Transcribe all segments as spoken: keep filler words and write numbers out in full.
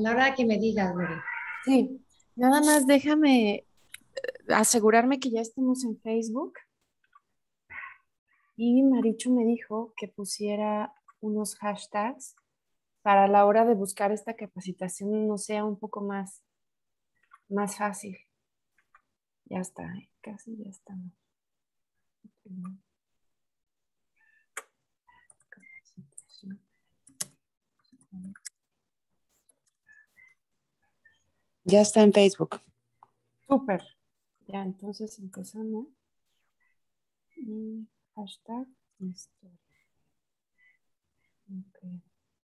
la hora que me digas, Lore. Sí, nada más déjame eh, asegurarme que ya estemos en Facebook. Y Marichu me dijo que pusiera unos hashtags para la hora de buscar esta capacitación no sea un poco más, más fácil. Ya está, ¿eh? Casi ya estamos. Ya está en Facebook. Súper. Ya, entonces empezamos. Y hashtag historia. Ok.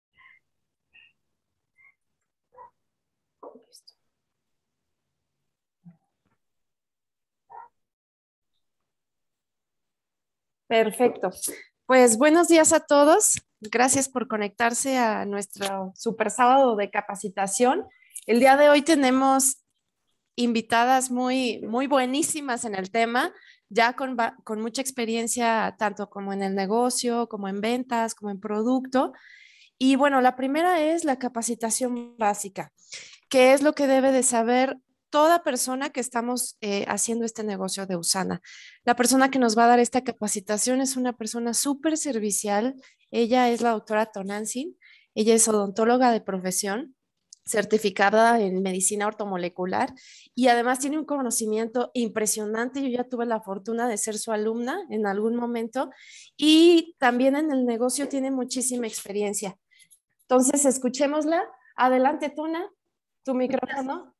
Listo. Perfecto. Pues buenos días a todos. Gracias por conectarse a nuestro super sábado de capacitación. El día de hoy tenemos invitadas muy, muy buenísimas en el tema, ya con, con mucha experiencia tanto como en el negocio, como en ventas, como en producto. Y bueno, la primera es la capacitación básica, que es lo que debe de saber toda persona que estamos eh, haciendo este negocio de Usana. La persona que nos va a dar esta capacitación es una persona súper servicial. Ella es la doctora Tonantzin. Ella es odontóloga de profesión, certificada en medicina ortomolecular y además tiene un conocimiento impresionante. Yo ya tuve la fortuna de ser su alumna en algún momento y también en el negocio tiene muchísima experiencia. Entonces, escuchémosla. Adelante, Tuna, tu micrófono.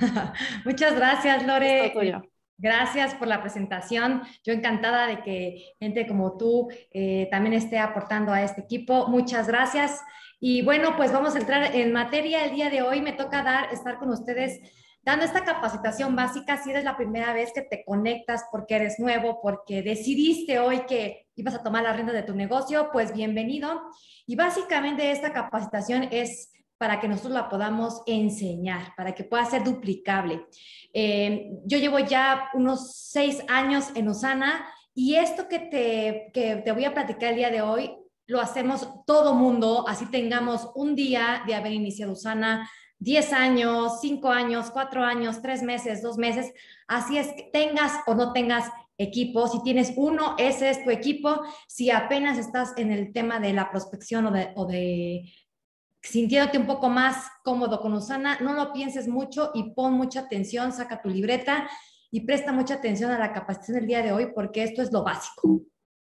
Muchas gracias, Es todo Lore. tuyo. Gracias por la presentación. Yo encantada de que gente como tú eh, también esté aportando a este equipo. Muchas gracias. Y bueno, pues vamos a entrar en materia. El día de hoy me toca dar, estar con ustedes dando esta capacitación básica. Si eres la primera vez que te conectas porque eres nuevo, porque decidiste hoy que ibas a tomar la rienda de tu negocio, pues bienvenido. Y básicamente esta capacitación es para que nosotros la podamos enseñar, para que pueda ser duplicable. Eh, yo llevo ya unos seis años en Usana y esto que te, que te voy a platicar el día de hoy lo hacemos todo mundo, así tengamos un día de haber iniciado Usana, diez años, cinco años, cuatro años, tres meses, dos meses, así es que tengas o no tengas equipo, si tienes uno, ese es tu equipo, si apenas estás en el tema de la prospección o de, o de sintiéndote un poco más cómodo con Usana, no lo pienses mucho y pon mucha atención, saca tu libreta y presta mucha atención a la capacitación del día de hoy porque esto es lo básico.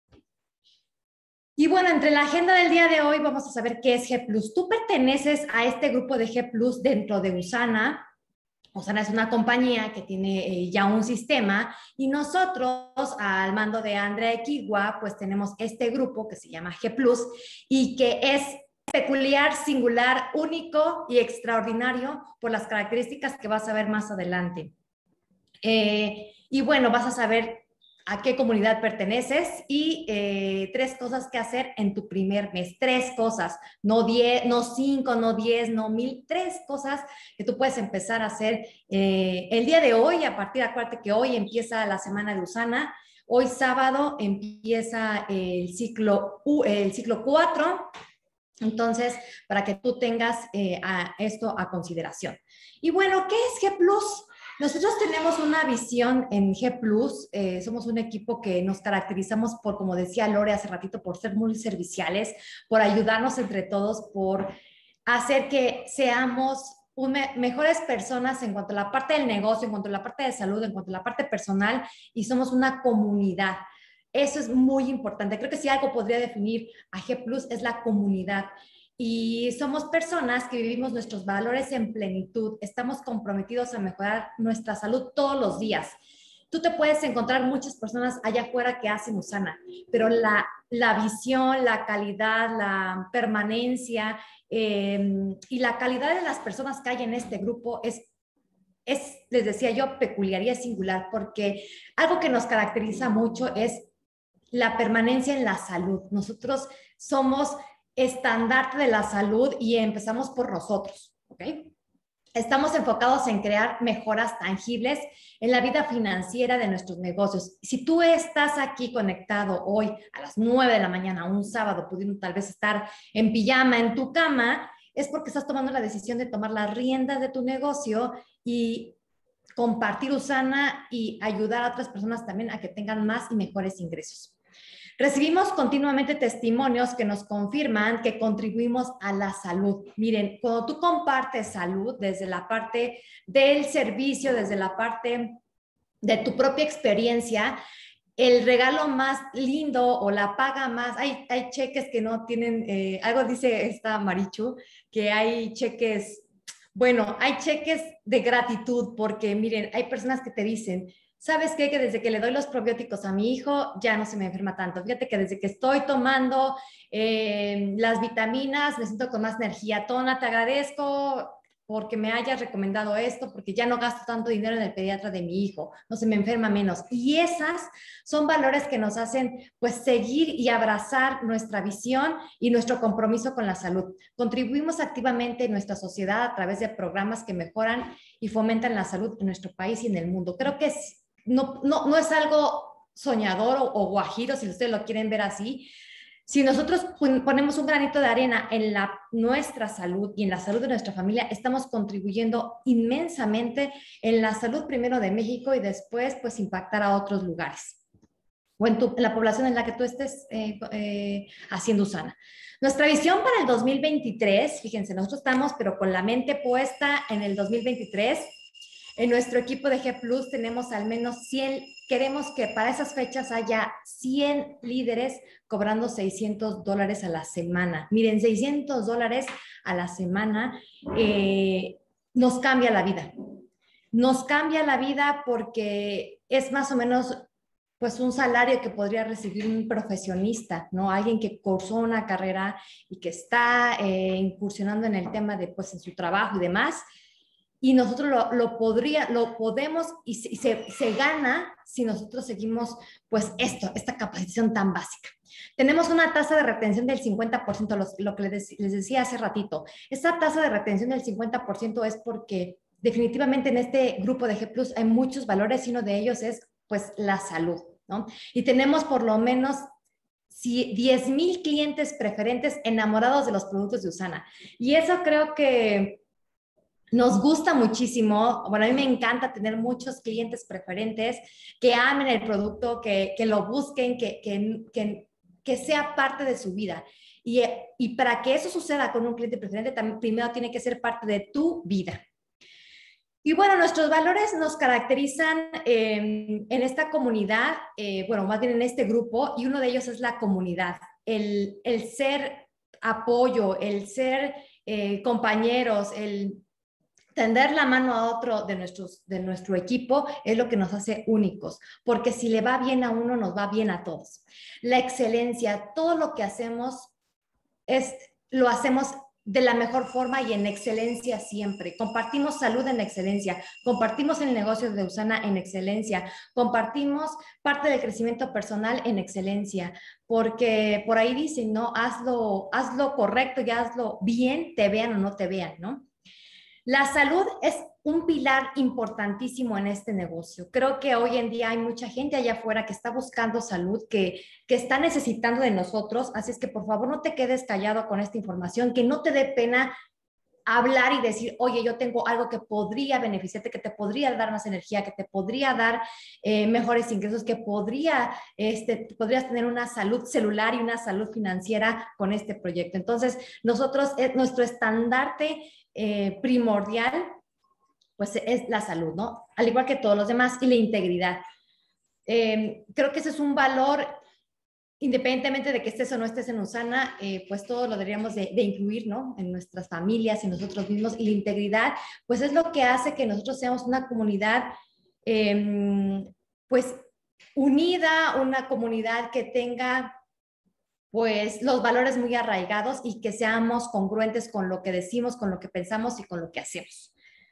Y bueno, entre la agenda del día de hoy vamos a saber qué es G plus. Tú perteneces a este grupo de G plus dentro de Usana. Usana es una compañía que tiene eh, ya un sistema y nosotros al mando de Andrea Equigua pues tenemos este grupo que se llama G plus y que es peculiar, singular, único y extraordinario por las características que vas a ver más adelante. Eh, y bueno, vas a saber a qué comunidad perteneces y eh, tres cosas que hacer en tu primer mes. Tres cosas, no diez, no cinco, no diez, no mil, tres cosas que tú puedes empezar a hacer eh, el día de hoy. A partir, acuérdate que hoy empieza la semana de Usana. Hoy sábado empieza el ciclo, el ciclo cuatro. Entonces, para que tú tengas eh, a esto a consideración. Y bueno, ¿qué es G plus? Nosotros tenemos una visión en G plus, eh, somos un equipo que nos caracterizamos por, como decía Lore hace ratito, por ser muy serviciales, por ayudarnos entre todos, por hacer que seamos un me mejores personas en cuanto a la parte del negocio, en cuanto a la parte de salud, en cuanto a la parte personal, y somos una comunidad. Eso es muy importante. Creo que si algo podría definir a G plus es la comunidad. Y somos personas que vivimos nuestros valores en plenitud. Estamos comprometidos a mejorar nuestra salud todos los días. Tú te puedes encontrar muchas personas allá afuera que hacen Usana, pero la, la visión, la calidad, la permanencia eh, y la calidad de las personas que hay en este grupo es es, les decía yo, peculiar y es singular, porque algo que nos caracteriza mucho es la permanencia en la salud. Nosotros somos estandarte de la salud y empezamos por nosotros, ¿ok? Estamos enfocados en crear mejoras tangibles en la vida financiera de nuestros negocios. Si tú estás aquí conectado hoy a las nueve de la mañana, un sábado, pudiendo tal vez estar en pijama en tu cama, es porque estás tomando la decisión de tomar las riendas de tu negocio y compartir Usana y ayudar a otras personas también a que tengan más y mejores ingresos. Recibimos continuamente testimonios que nos confirman que contribuimos a la salud. Miren, cuando tú compartes salud desde la parte del servicio, desde la parte de tu propia experiencia, el regalo más lindo o la paga más, hay, hay cheques que no tienen, eh, algo dice esta Marichu, que hay cheques, bueno, hay cheques de gratitud, porque miren, hay personas que te dicen, ¿sabes qué? Que desde que le doy los probióticos a mi hijo ya no se me enferma tanto. Fíjate que desde que estoy tomando eh, las vitaminas me siento con más energía. Tona, te agradezco porque me hayas recomendado esto, porque ya no gasto tanto dinero en el pediatra de mi hijo, no se me enferma menos. Y esas son valores que nos hacen pues seguir y abrazar nuestra visión y nuestro compromiso con la salud. Contribuimos activamente en nuestra sociedad a través de programas que mejoran y fomentan la salud en nuestro país y en el mundo. Creo que es, no, no, no es algo soñador o, o guajiro, si ustedes lo quieren ver así. Si nosotros ponemos un granito de arena en la, nuestra salud y en la salud de nuestra familia, estamos contribuyendo inmensamente en la salud primero de México y después pues impactar a otros lugares o en, tu, en la población en la que tú estés eh, eh, haciendo Usana. Nuestra visión para el dos mil veintitrés, fíjense, nosotros estamos pero con la mente puesta en el dos mil veintitrés. En nuestro equipo de G Plus tenemos al menos cien, queremos que para esas fechas haya cien líderes cobrando seiscientos dólares a la semana. Miren, seiscientos dólares a la semana eh, nos cambia la vida. Nos cambia la vida porque es más o menos pues un salario que podría recibir un profesionista, ¿no? Alguien que cursó una carrera y que está eh, incursionando en el tema de pues en su trabajo y demás. Y nosotros lo, lo, podría, lo podemos y, se, y se, se gana si nosotros seguimos pues esto, esta capacitación tan básica. Tenemos una tasa de retención del cincuenta por ciento, los, lo que les, les decía hace ratito. Esta tasa de retención del cincuenta por ciento es porque definitivamente en este grupo de G Plus hay muchos valores y uno de ellos es pues la salud, ¿no? Y tenemos por lo menos diez mil clientes preferentes enamorados de los productos de Usana. Y eso creo que nos gusta muchísimo. Bueno, a mí me encanta tener muchos clientes preferentes que amen el producto, que, que lo busquen, que, que, que, que sea parte de su vida. Y, y para que eso suceda con un cliente preferente, también primero tiene que ser parte de tu vida. Y bueno, nuestros valores nos caracterizan eh, en esta comunidad, eh, bueno, más bien en este grupo, y uno de ellos es la comunidad, el, el ser apoyo, el ser eh, compañeros, el tender la mano a otro de, nuestros, de nuestro equipo es lo que nos hace únicos, porque si le va bien a uno, nos va bien a todos. La excelencia, todo lo que hacemos, es, lo hacemos de la mejor forma y en excelencia siempre. Compartimos salud en excelencia, compartimos el negocio de Usana en excelencia, compartimos parte del crecimiento personal en excelencia, porque por ahí dicen, ¿no? Hazlo, hazlo correcto y hazlo bien, te vean o no te vean, ¿no? La salud es un pilar importantísimo en este negocio. Creo que hoy en día hay mucha gente allá afuera que está buscando salud, que, que está necesitando de nosotros. Así es que por favor no te quedes callado con esta información, que no te dé pena hablar y decir, oye, yo tengo algo que podría beneficiarte, que te podría dar más energía, que te podría dar eh, mejores ingresos, que podría, este, podrías tener una salud celular y una salud financiera con este proyecto. Entonces, nosotros, eh, nuestro estandarte eh, primordial, pues es la salud, ¿no? Al igual que todos los demás, y la integridad. Eh, creo que ese es un valor, independientemente de que estés o no estés en Usana, eh, pues todo lo deberíamos de, de incluir, ¿no? En nuestras familias y nosotros mismos. Y la integridad, pues es lo que hace que nosotros seamos una comunidad, eh, pues unida, una comunidad que tenga pues los valores muy arraigados y que seamos congruentes con lo que decimos, con lo que pensamos y con lo que hacemos.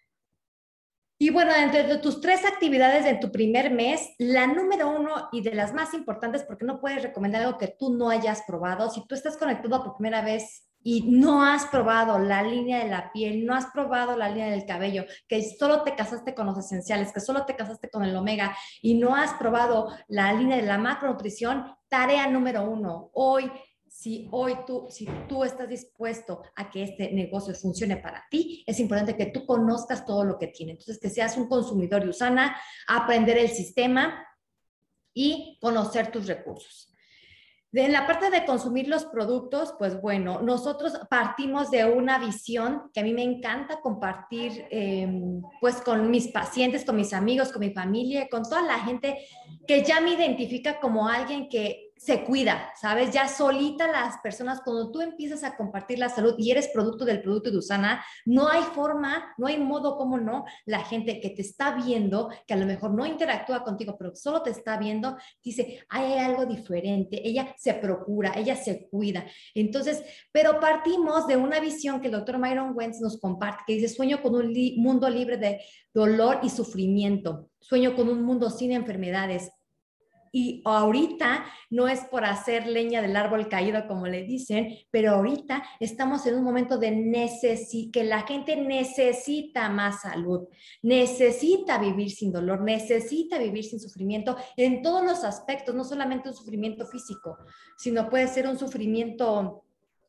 Y bueno, entre de tus tres actividades en tu primer mes, la número uno y de las más importantes, porque no puedes recomendar algo que tú no hayas probado. Si tú estás conectado por primera vez y no has probado la línea de la piel, no has probado la línea del cabello, que solo te casaste con los esenciales, que solo te casaste con el omega y no has probado la línea de la macronutrición, tarea número uno, hoy Si hoy tú, si tú estás dispuesto a que este negocio funcione para ti, es importante que tú conozcas todo lo que tiene. Entonces, que seas un consumidor de Usana, aprender el sistema y conocer tus recursos. En la parte de consumir los productos, pues bueno, nosotros partimos de una visión que a mí me encanta compartir, eh, pues con mis pacientes, con mis amigos, con mi familia, con toda la gente que ya me identifica como alguien que se cuida, ¿sabes? Ya solita las personas, cuando tú empiezas a compartir la salud y eres producto del producto de Usana, no hay forma, no hay modo como no, la gente que te está viendo, que a lo mejor no interactúa contigo, pero solo te está viendo, dice, hay algo diferente, ella se procura, ella se cuida. Entonces, pero partimos de una visión que el doctor Myron Wentz nos comparte, que dice, sueño con un li mundo libre de dolor y sufrimiento, sueño con un mundo sin enfermedades. Y ahorita no es por hacer leña del árbol caído, como le dicen, pero ahorita estamos en un momento de necesi que la gente necesita más salud, necesita vivir sin dolor, necesita vivir sin sufrimiento en todos los aspectos, no solamente un sufrimiento físico, sino puede ser un sufrimiento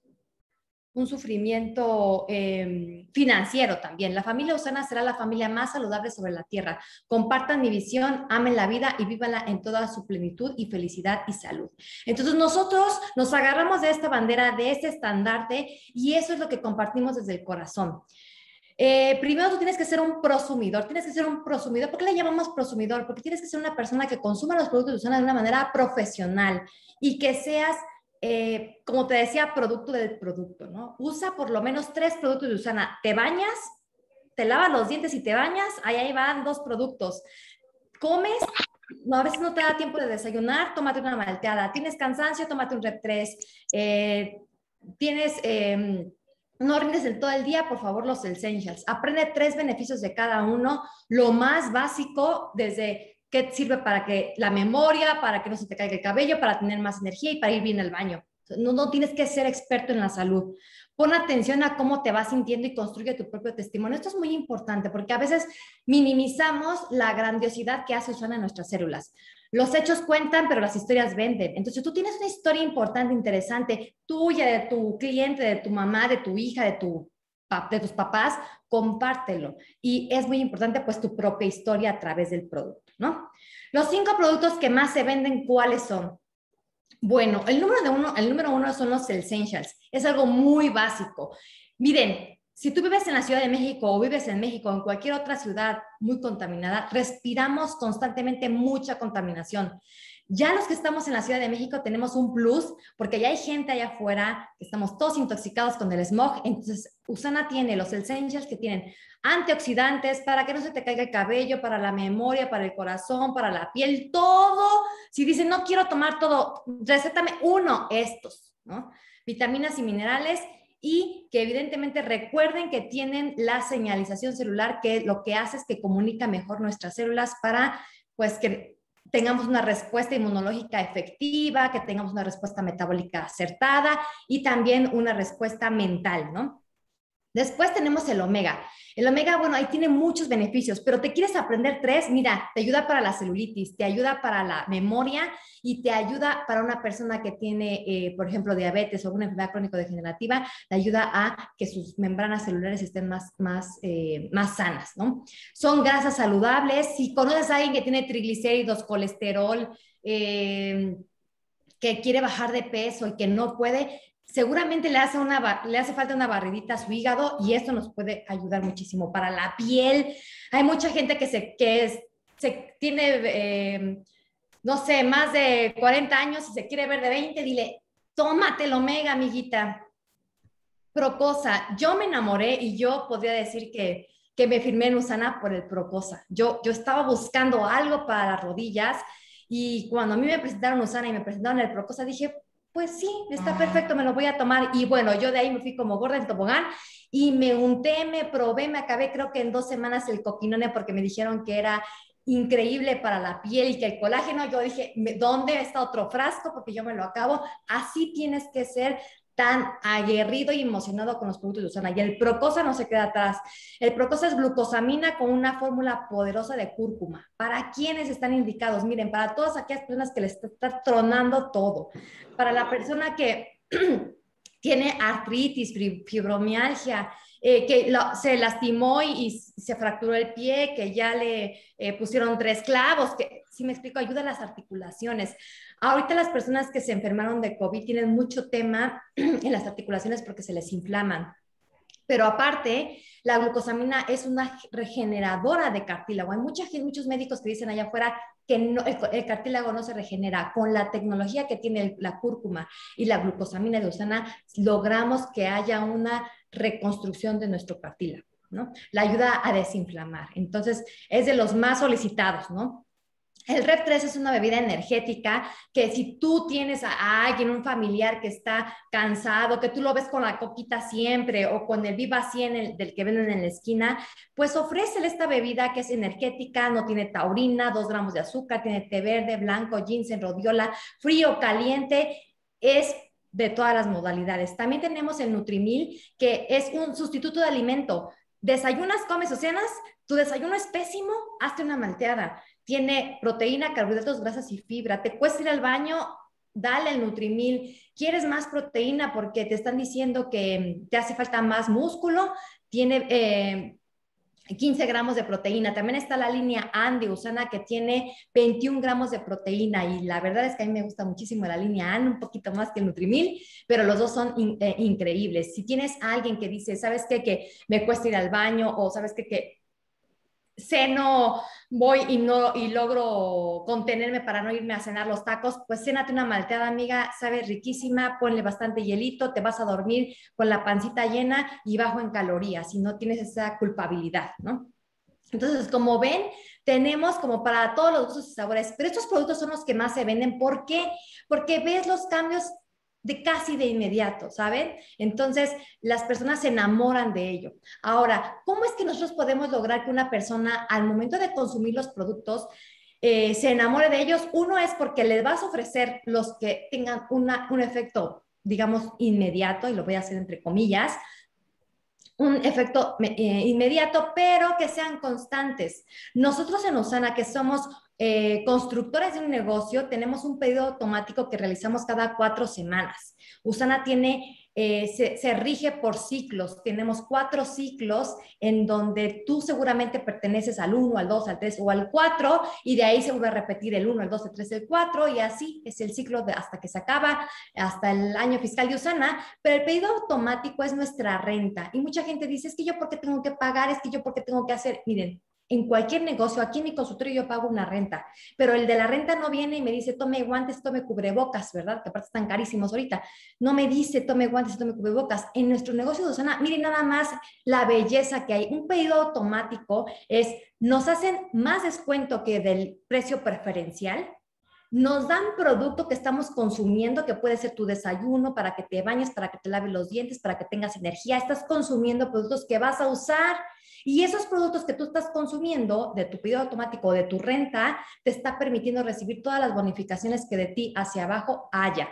un sufrimiento eh, financiero también. La familia Usana será la familia más saludable sobre la tierra. Compartan mi visión, amen la vida y vívanla en toda su plenitud y felicidad y salud. Entonces nosotros nos agarramos de esta bandera, de este estandarte, y eso es lo que compartimos desde el corazón. Eh, primero tú tienes que ser un prosumidor, tienes que ser un prosumidor. ¿Por qué le llamamos prosumidor? Porque tienes que ser una persona que consuma los productos de Usana de una manera profesional y que seas Eh, como te decía, producto del producto, ¿no? Usa por lo menos tres productos de Usana. Te bañas, te lavas los dientes y te bañas, ahí, ahí van dos productos. Comes, no, a veces no te da tiempo de desayunar, tómate una malteada. Tienes cansancio, tómate un Rep tres. Eh, tienes... Eh, no rindes del todo el día, por favor, los Essentials. Aprende tres beneficios de cada uno, lo más básico, desde qué sirve para que la memoria, para que no se te caiga el cabello, para tener más energía y para ir bien al baño. No, no tienes que ser experto en la salud. Pon atención a cómo te vas sintiendo y construye tu propio testimonio. Esto es muy importante porque a veces minimizamos la grandiosidad que hace Usana en nuestras células. Los hechos cuentan, pero las historias venden. Entonces, tú tienes una historia importante, interesante, tuya, de tu cliente, de tu mamá, de tu hija, de, tu, de tus papás, compártelo. Y es muy importante, pues, tu propia historia a través del producto, ¿no? Los cinco productos que más se venden, ¿cuáles son? Bueno, el número, de uno, el número uno son los Essentials. Es algo muy básico. Miren, si tú vives en la Ciudad de México o vives en México o en cualquier otra ciudad muy contaminada, respiramos constantemente mucha contaminación. Ya los que estamos en la Ciudad de México tenemos un plus porque ya hay gente allá afuera, estamos todos intoxicados con el smog. Entonces, Usana tiene los Essentials que tienen antioxidantes para que no se te caiga el cabello, para la memoria, para el corazón, para la piel, todo. Si dicen, no quiero tomar todo, recétame uno, estos, ¿no? Vitaminas y minerales, y que evidentemente recuerden que tienen la señalización celular, que lo que hace es que comunica mejor nuestras células para, pues, que tengamos una respuesta inmunológica efectiva, que tengamos una respuesta metabólica acertada y también una respuesta mental, ¿no? Después tenemos el omega. El omega, bueno, ahí tiene muchos beneficios, pero te quieres aprender tres, mira, te ayuda para la celulitis, te ayuda para la memoria y te ayuda para una persona que tiene, eh, por ejemplo, diabetes o alguna enfermedad crónico-degenerativa, te ayuda a que sus membranas celulares estén más, más, eh, más sanas, ¿no? Son grasas saludables. Si conoces a alguien que tiene triglicéridos, colesterol, eh, que quiere bajar de peso y que no puede, seguramente le hace, una, le hace falta una barridita a su hígado y esto nos puede ayudar muchísimo. Para la piel, hay mucha gente que, se, que es, se tiene, eh, no sé, más de cuarenta años y se quiere ver de veinte, dile, tómate el omega, amiguita. Procosa, yo me enamoré y yo podría decir que, que me firmé en Usana por el Procosa. Yo, yo estaba buscando algo para las rodillas y cuando a mí me presentaron Usana y me presentaron el Procosa, dije, pues sí, está perfecto, me lo voy a tomar. Y bueno, yo de ahí me fui como gorda en tobogán y me unté, me probé, me acabé creo que en dos semanas el coquinone porque me dijeron que era increíble para la piel y que el colágeno. Yo dije, ¿dónde está otro frasco? Porque yo me lo acabo. Así tienes que ser, tan aguerrido y emocionado con los productos de Usana. Y el Procosa no se queda atrás. El Procosa es glucosamina con una fórmula poderosa de cúrcuma. ¿Para quiénes están indicados? Miren, para todas aquellas personas que les está, está tronando todo. Para la persona que tiene artritis, fibromialgia, eh, que lo, se lastimó y, y se fracturó el pie, que ya le eh, pusieron tres clavos, que, si me explico, ayuda a las articulaciones. Ahorita las personas que se enfermaron de COVID tienen mucho tema en las articulaciones porque se les inflaman. Pero aparte, la glucosamina es una regeneradora de cartílago. Hay mucha gente, muchos médicos que dicen allá afuera que no, el, el cartílago no se regenera. Con la tecnología que tiene el, la cúrcuma y la glucosamina de usana, logramos que haya una reconstrucción de nuestro cartílago, ¿no? La ayuda a desinflamar. Entonces, es de los más solicitados, ¿no? El Rep tres es una bebida energética que si tú tienes a alguien, un familiar que está cansado, que tú lo ves con la coquita siempre o con el Viva cien el, del que venden en la esquina, pues ofrécele esta bebida que es energética, no tiene taurina, dos gramos de azúcar, tiene té verde, blanco, ginseng, rodiola, frío, caliente, es de todas las modalidades. También tenemos el Nutrimil, que es un sustituto de alimento. Desayunas, comes o cenas, tu desayuno es pésimo, hazte una malteada. Tiene proteína, carbohidratos, grasas y fibra. Te cuesta ir al baño, dale el Nutrimil. ¿Quieres más proteína porque te están diciendo que te hace falta más músculo? Tiene eh, quince gramos de proteína. También está la línea A N de Usana que tiene veintiún gramos de proteína y la verdad es que a mí me gusta muchísimo la línea A N, un poquito más que el Nutrimil, pero los dos son in, eh, increíbles. Si tienes a alguien que dice, ¿sabes qué? Que me cuesta ir al baño o ¿sabes qué? Que ceno, voy y no y logro contenerme para no irme a cenar los tacos, pues cénate una malteada, amiga, sabe riquísima, ponle bastante hielito, te vas a dormir con la pancita llena y bajo en calorías, y no tienes esa culpabilidad, ¿no? Entonces, como ven, tenemos como para todos los gustos y sabores, pero estos productos son los que más se venden. ¿Por qué? Porque ves los cambios de casi de inmediato, ¿saben? Entonces, las personas se enamoran de ello. Ahora, ¿cómo es que nosotros podemos lograr que una persona al momento de consumir los productos eh, se enamore de ellos? Uno es porque les vas a ofrecer los que tengan una, un efecto, digamos, inmediato, y lo voy a hacer entre comillas, un efecto eh, inmediato, pero que sean constantes. Nosotros en Usana, que somos eh, constructores de un negocio, tenemos un pedido automático que realizamos cada cuatro semanas. Usana tiene, eh, se, se rige por ciclos. Tenemos cuatro ciclos en donde tú seguramente perteneces al uno, al dos, al tres o al cuatro, y de ahí se vuelve a repetir el uno, el dos, el tres, el cuatro, y así es el ciclo de hasta que se acaba, hasta el año fiscal de Usana. Pero el pedido automático es nuestra renta. Y mucha gente dice, es que yo por qué tengo que pagar, es que yo por qué tengo que hacer. Miren, en cualquier negocio, aquí en mi consultorio yo pago una renta, pero el de la renta no viene y me dice, tome guantes, tome cubrebocas, ¿verdad? Que aparte están carísimos ahorita. No me dice, tome guantes, tome cubrebocas. En nuestro negocio de Usana, miren nada más la belleza que hay. Un pedido automático es, nos hacen más descuento que del precio preferencial, nos dan producto que estamos consumiendo, que puede ser tu desayuno, para que te bañes, para que te laves los dientes, para que tengas energía. Estás consumiendo productos que vas a usar, y esos productos que tú estás consumiendo de tu pedido automático o de tu renta te está permitiendo recibir todas las bonificaciones que de ti hacia abajo haya.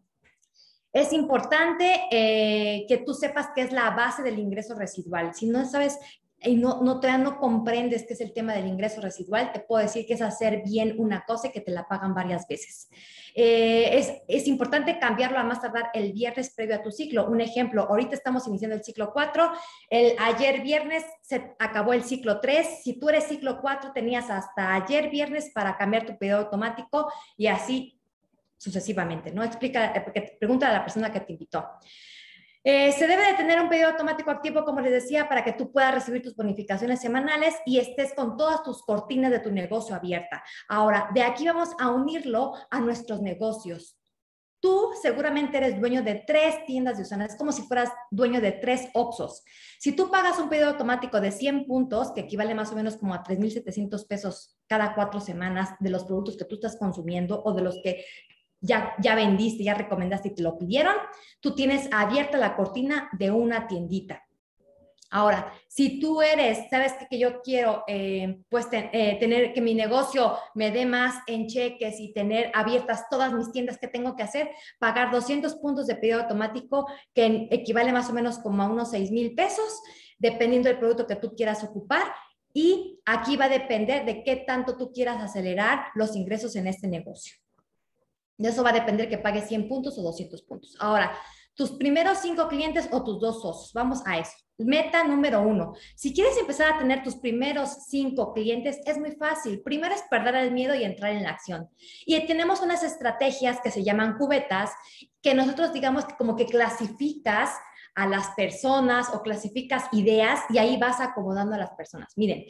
Es importante eh, que tú sepas qué es la base del ingreso residual. Si no sabes y no, no, te, no comprendes qué es el tema del ingreso residual, te puedo decir que es hacer bien una cosa y que te la pagan varias veces. Eh, es, es importante cambiarlo a más tardar el viernes previo a tu ciclo. Un ejemplo, ahorita estamos iniciando el ciclo cuatro, el, ayer viernes se acabó el ciclo tres, si tú eres ciclo cuatro tenías hasta ayer viernes para cambiar tu pedido automático y así sucesivamente, ¿no? Explica, porque pregunta a la persona que te invitó. Eh, se debe de tener un pedido automático activo, como les decía, para que tú puedas recibir tus bonificaciones semanales y estés con todas tus cortinas de tu negocio abierta. Ahora, de aquí vamos a unirlo a nuestros negocios. Tú seguramente eres dueño de tres tiendas de Usana, es como si fueras dueño de tres Oxxos. Si tú pagas un pedido automático de cien puntos, que equivale más o menos como a tres mil setecientos pesos cada cuatro semanas de los productos que tú estás consumiendo o de los que Ya, ya vendiste, ya recomendaste y te lo pidieron, tú tienes abierta la cortina de una tiendita. Ahora, si tú eres, sabes que, que yo quiero eh, pues ten, eh, tener que mi negocio me dé más en cheques y tener abiertas todas mis tiendas que tengo que hacer, pagar doscientos puntos de pedido automático, que equivale más o menos como a unos seis mil pesos, dependiendo del producto que tú quieras ocupar. Y aquí va a depender de qué tanto tú quieras acelerar los ingresos en este negocio. De eso va a depender que pagues cien puntos o doscientos puntos. Ahora, tus primeros cinco clientes o tus dos socios. Vamos a eso. Meta número uno. Si quieres empezar a tener tus primeros cinco clientes, es muy fácil. Primero es perder el miedo y entrar en la acción. Y tenemos unas estrategias que se llaman cubetas, que nosotros digamos que como que clasificas a las personas o clasificas ideas y ahí vas acomodando a las personas. Miren,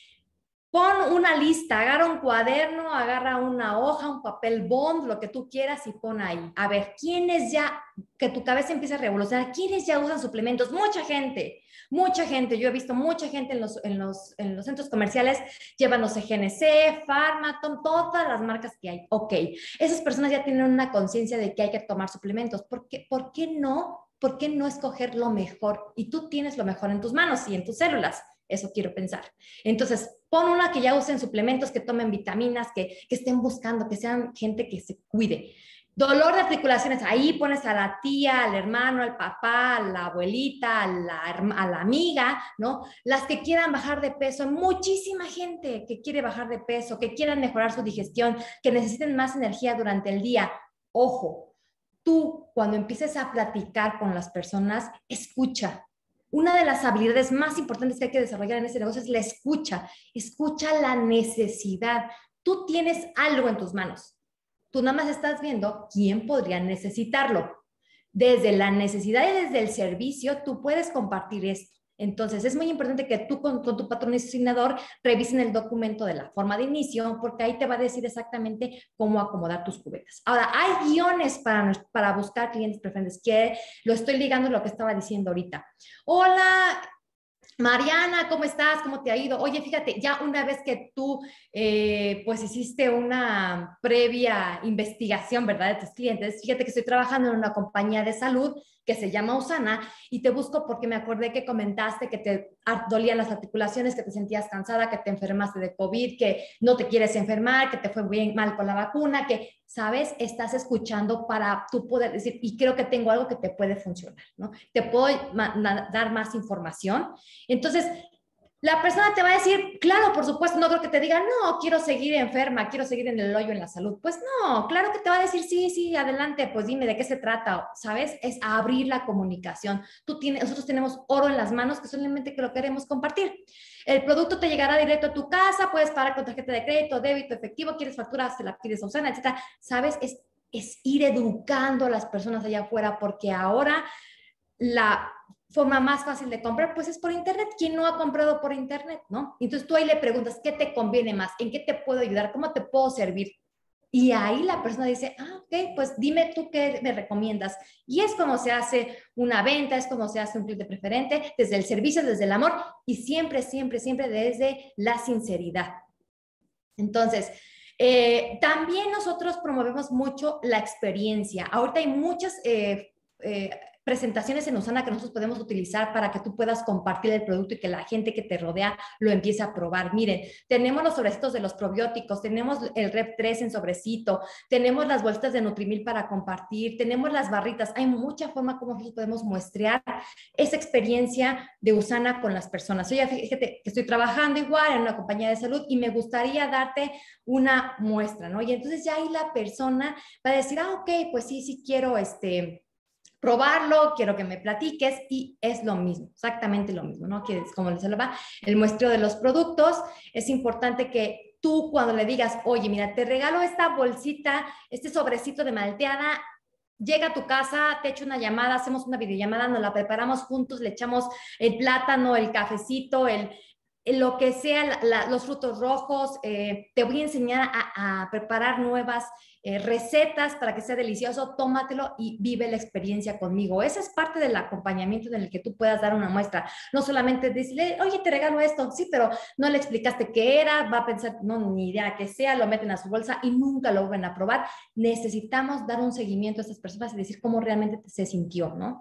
pon una lista, agarra un cuaderno, agarra una hoja, un papel bond, lo que tú quieras y pon ahí. A ver, ¿quiénes ya, que tu cabeza empiece a revolucionar, quiénes ya usan suplementos? Mucha gente, mucha gente. Yo he visto mucha gente en los, en los, en los centros comerciales llevándose G N C, Pharmaton, todas las marcas que hay. Ok, esas personas ya tienen una conciencia de que hay que tomar suplementos. ¿Por qué, por qué no? ¿Por qué no escoger lo mejor? Y tú tienes lo mejor en tus manos y en tus células. Eso quiero pensar. Entonces, pon una que ya usen suplementos, que tomen vitaminas, que, que estén buscando, que sean gente que se cuide. Dolor de articulaciones, ahí pones a la tía, al hermano, al papá, a la abuelita, a la, a la amiga, ¿no? Las que quieran bajar de peso, muchísima gente que quiere bajar de peso, que quieran mejorar su digestión, que necesiten más energía durante el día. Ojo, tú cuando empieces a platicar con las personas, escucha. Una de las habilidades más importantes que hay que desarrollar en este negocio es la escucha. Escucha la necesidad. Tú tienes algo en tus manos. Tú nada más estás viendo quién podría necesitarlo. Desde la necesidad y desde el servicio, tú puedes compartir esto. Entonces, es muy importante que tú con, con tu patrocinador revisen el documento de la forma de inicio, porque ahí te va a decir exactamente cómo acomodar tus cubetas. Ahora, hay guiones para, para buscar clientes preferentes, que lo estoy ligando a lo que estaba diciendo ahorita. Hola, Mariana, ¿cómo estás? ¿Cómo te ha ido? Oye, fíjate, ya una vez que tú, eh, pues, hiciste una previa investigación, ¿verdad?, de tus clientes, fíjate que estoy trabajando en una compañía de salud que se llama Usana y te busco porque me acordé que comentaste que te dolían las articulaciones, que te sentías cansada, que te enfermaste de COVID, que no te quieres enfermar, que te fue bien mal con la vacuna, que, ¿sabes? Estás escuchando para tú poder decir, y creo que tengo algo que te puede funcionar, ¿no? Te puedo dar más información. Entonces, la persona te va a decir, claro, por supuesto, no creo que te diga, no, quiero seguir enferma, quiero seguir en el hoyo en la salud. Pues no, claro que te va a decir, sí, sí, adelante, pues dime de qué se trata, ¿sabes? Es abrir la comunicación. Tú tienes, nosotros tenemos oro en las manos que solamente que lo queremos compartir. El producto te llegará directo a tu casa, puedes pagar con tarjeta de crédito, débito, efectivo, quieres facturas, te la pides a Usana, etcétera. ¿Sabes? Es, es ir educando a las personas allá afuera porque ahora la forma más fácil de comprar, pues es por internet. ¿Quién no ha comprado por internet, no? Entonces tú ahí le preguntas, ¿qué te conviene más? ¿En qué te puedo ayudar? ¿Cómo te puedo servir? Y ahí la persona dice, ah, ok, pues dime tú qué me recomiendas. Y es como se hace una venta, es como se hace un cliente preferente, desde el servicio, desde el amor y siempre, siempre, siempre desde la sinceridad. Entonces, eh, también nosotros promovemos mucho la experiencia. Ahorita hay muchas eh, eh, presentaciones en Usana que nosotros podemos utilizar para que tú puedas compartir el producto y que la gente que te rodea lo empiece a probar. Miren, tenemos los sobrecitos de los probióticos, tenemos el Rep tres en sobrecito, tenemos las bolsitas de Nutrimil para compartir, tenemos las barritas. Hay mucha forma como nosotros podemos muestrear esa experiencia de Usana con las personas. Oye, fíjate que estoy trabajando igual en una compañía de salud y me gustaría darte una muestra, ¿no? Y entonces ya ahí la persona va a decir, ah, ok, pues sí, sí quiero este... probarlo, quiero que me platiques y es lo mismo, exactamente lo mismo, ¿no? Que es como les hablaba, el muestreo de los productos. Es importante que tú cuando le digas, oye, mira, te regalo esta bolsita, este sobrecito de malteada, llega a tu casa, te echo una llamada, hacemos una videollamada, nos la preparamos juntos, le echamos el plátano, el cafecito, el, el lo que sea, la, la, los frutos rojos, eh, te voy a enseñar a, a preparar nuevas Eh, recetas para que sea delicioso, tómatelo y vive la experiencia conmigo. Esa es parte del acompañamiento en el que tú puedas dar una muestra. No solamente decirle, oye, te regalo esto, sí, pero no le explicaste qué era, va a pensar, no, ni idea que sea, lo meten a su bolsa y nunca lo vuelven a probar. Necesitamos dar un seguimiento a estas personas y decir cómo realmente se sintió, ¿no?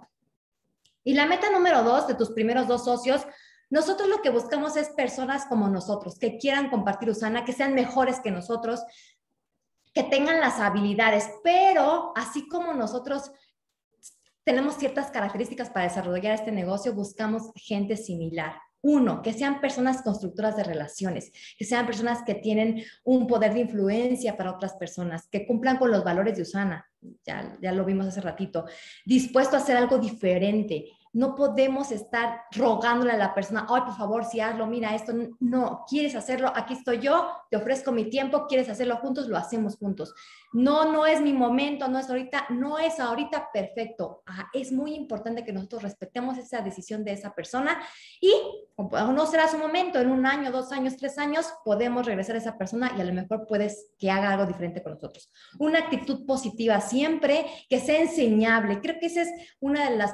Y la meta número dos de tus primeros dos socios, nosotros lo que buscamos es personas como nosotros, que quieran compartir Usana, que sean mejores que nosotros, que tengan las habilidades, pero así como nosotros tenemos ciertas características para desarrollar este negocio, buscamos gente similar. Uno, que sean personas constructoras de relaciones, que sean personas que tienen un poder de influencia para otras personas, que cumplan con los valores de Usana, ya, ya lo vimos hace ratito, dispuesto a hacer algo diferente. No podemos estar rogándole a la persona, ay, por favor, si hazlo, mira esto. No, quieres hacerlo, aquí estoy yo, te ofrezco mi tiempo, quieres hacerlo juntos, lo hacemos juntos. No, no es mi momento, no es ahorita, no es ahorita, perfecto. Ah, es muy importante que nosotros respetemos esa decisión de esa persona y o no será su momento, en un año, dos años, tres años, podemos regresar a esa persona y a lo mejor puedes que haga algo diferente con nosotros. Una actitud positiva siempre, que sea enseñable. Creo que esa es una de las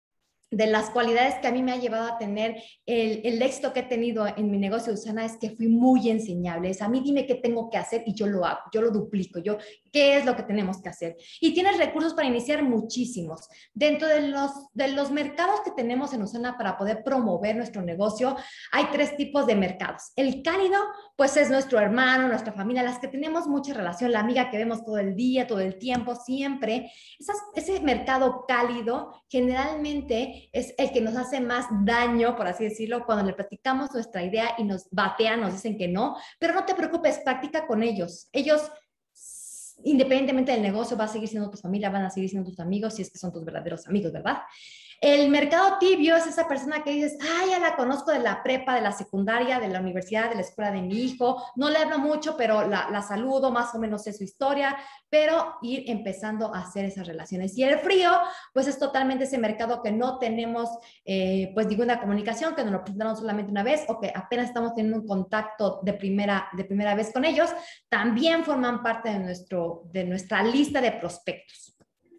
de las cualidades que a mí me ha llevado a tener el, el éxito que he tenido en mi negocio de Usana, es que fui muy enseñable. Es a mí dime qué tengo que hacer y yo lo hago, yo lo duplico, yo qué es lo que tenemos que hacer. Y tienes recursos para iniciar muchísimos. Dentro de los, de los mercados que tenemos en Usana para poder promover nuestro negocio, hay tres tipos de mercados. El cálido, pues es nuestro hermano, nuestra familia, las que tenemos mucha relación, la amiga que vemos todo el día, todo el tiempo, siempre. Esas, ese mercado cálido generalmente es el que nos hace más daño, por así decirlo, cuando le platicamos nuestra idea y nos batean, nos dicen que no, pero no te preocupes, practica con ellos. Ellos, independientemente del negocio, va a seguir siendo tu familia, van a seguir siendo tus amigos, si es que son tus verdaderos amigos, ¿verdad? El mercado tibio es esa persona que dices, ah, ya la conozco de la prepa, de la secundaria, de la universidad, de la escuela de mi hijo, no le hablo mucho, pero la, la saludo, más o menos sé su historia, pero ir empezando a hacer esas relaciones. Y el frío, pues es totalmente ese mercado que no tenemos, eh, pues ninguna comunicación, que nos lo presentaron solamente una vez o que apenas estamos teniendo un contacto de primera, de primera vez con ellos, también forman parte de, nuestro, de nuestra lista de prospectos.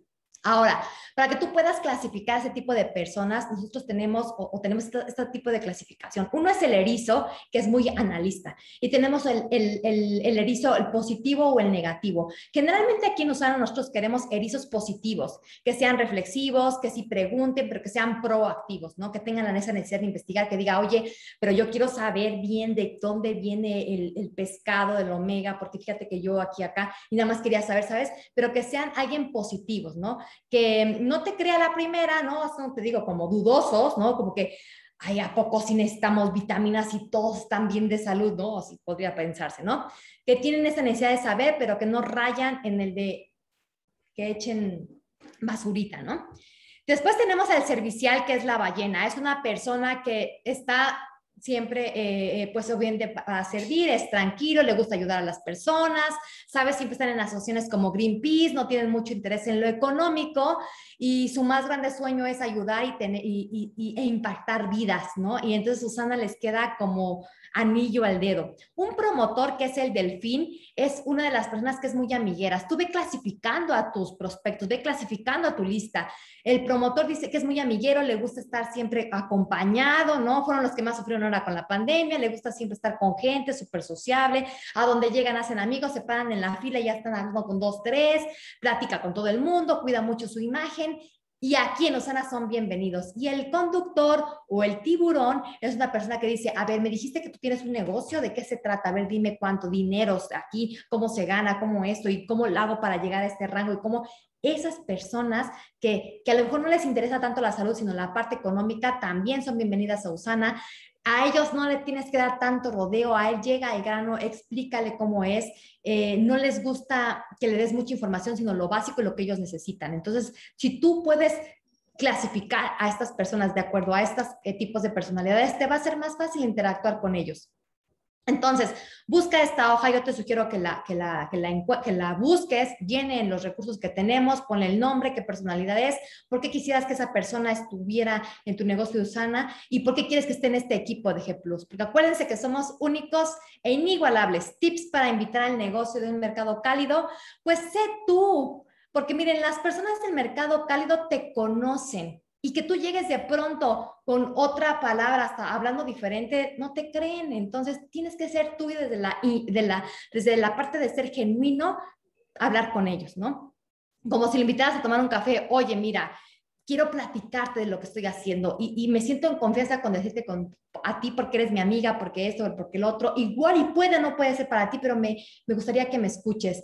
Ahora, para que tú puedas clasificar ese tipo de personas, nosotros tenemos o, o tenemos este, este tipo de clasificación. Uno es el erizo, que es muy analista, y tenemos el, el, el, el erizo, el positivo o el negativo. Generalmente aquí en Usana nosotros queremos erizos positivos, que sean reflexivos, que sí pregunten, pero que sean proactivos, ¿no? Que tengan esa necesidad de investigar, que diga, oye, pero yo quiero saber bien de dónde viene el, el pescado, del omega, porque fíjate que yo aquí, acá, y nada más quería saber, ¿sabes? Pero que sean alguien positivos, ¿no? Que no te crea la primera, ¿no? Eso te digo, como dudosos, ¿no? Como que, ay, ¿a poco si necesitamos vitaminas y todos están bien de salud, ¿no? Así podría pensarse, ¿no? Que tienen esa necesidad de saber, pero que no rayan en el de que echen basurita, ¿no? Después tenemos al servicial, que es la ballena. Es una persona que está siempre, eh, pues obviamente para servir, es tranquilo, le gusta ayudar a las personas, ¿sabes? Siempre están en asociaciones como Greenpeace, no tienen mucho interés en lo económico y su más grande sueño es ayudar y, tener, y, y, y e impactar vidas, ¿no? Y entonces Usana les queda como anillo al dedo. Un promotor, que es el delfín, es una de las personas que es muy amiguera. Tú ve clasificando a tus prospectos, ve clasificando a tu lista. El promotor dice que es muy amiguero, le gusta estar siempre acompañado, ¿no? Fueron los que más sufrieron ahora con la pandemia, le gusta siempre estar con gente, súper sociable, a donde llegan hacen amigos, se paran en la fila y ya están hablando con dos, tres, platica con todo el mundo, cuida mucho su imagen. Y aquí en Usana son bienvenidos. Y el conductor o el tiburón es una persona que dice, a ver, me dijiste que tú tienes un negocio, ¿de qué se trata? A ver, dime cuánto dinero aquí, cómo se gana, cómo esto y cómo lo hago para llegar a este rango y cómo esas personas que, que a lo mejor no les interesa tanto la salud, sino la parte económica, también son bienvenidas a Usana. A ellos no le tienes que dar tanto rodeo, a él llega al grano, explícale cómo es, eh, no les gusta que le des mucha información, sino lo básico y lo que ellos necesitan. Entonces, si tú puedes clasificar a estas personas de acuerdo a estos eh, tipos de personalidades, te va a ser más fácil interactuar con ellos. Entonces, busca esta hoja, yo te sugiero que la, que la, que la, que la busques, llene en los recursos que tenemos, ponle el nombre, qué personalidad es, por qué quisieras que esa persona estuviera en tu negocio de Usana y por qué quieres que esté en este equipo de G plus. Porque acuérdense que somos únicos e inigualables. Tips para invitar al negocio de un mercado cálido, pues sé tú, porque miren, las personas del mercado cálido te conocen. Y que tú llegues de pronto con otra palabra, hasta hablando diferente, no te creen. Entonces, tienes que ser tú y desde la, y de la, desde la parte de ser genuino, hablar con ellos, ¿no? Como si le invitaras a tomar un café, oye, mira, quiero platicarte de lo que estoy haciendo y, y me siento en confianza con decirte con, a ti porque eres mi amiga, porque esto, porque el otro. Igual y puede, no puede ser para ti, pero me, me gustaría que me escuches.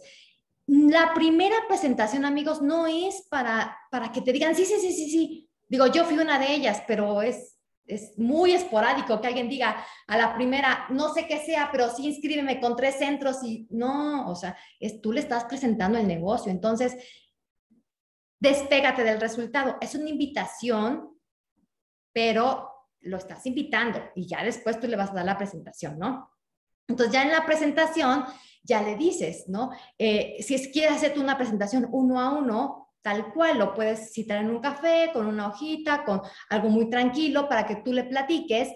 La primera presentación, amigos, no es para, para que te digan, sí, sí, sí, sí, sí. Digo, yo fui una de ellas, pero es es muy esporádico que alguien diga a la primera, no sé qué sea, pero sí inscríbeme con tres centros y no, o sea, es, tú le estás presentando el negocio. Entonces, despégate del resultado. Es una invitación, pero lo estás invitando y ya después tú le vas a dar la presentación, ¿no? Entonces, ya en la presentación, ya le dices, ¿no? Eh, si es, quieres hacerte una presentación uno a uno, tal cual, lo puedes citar en un café, con una hojita, con algo muy tranquilo para que tú le platiques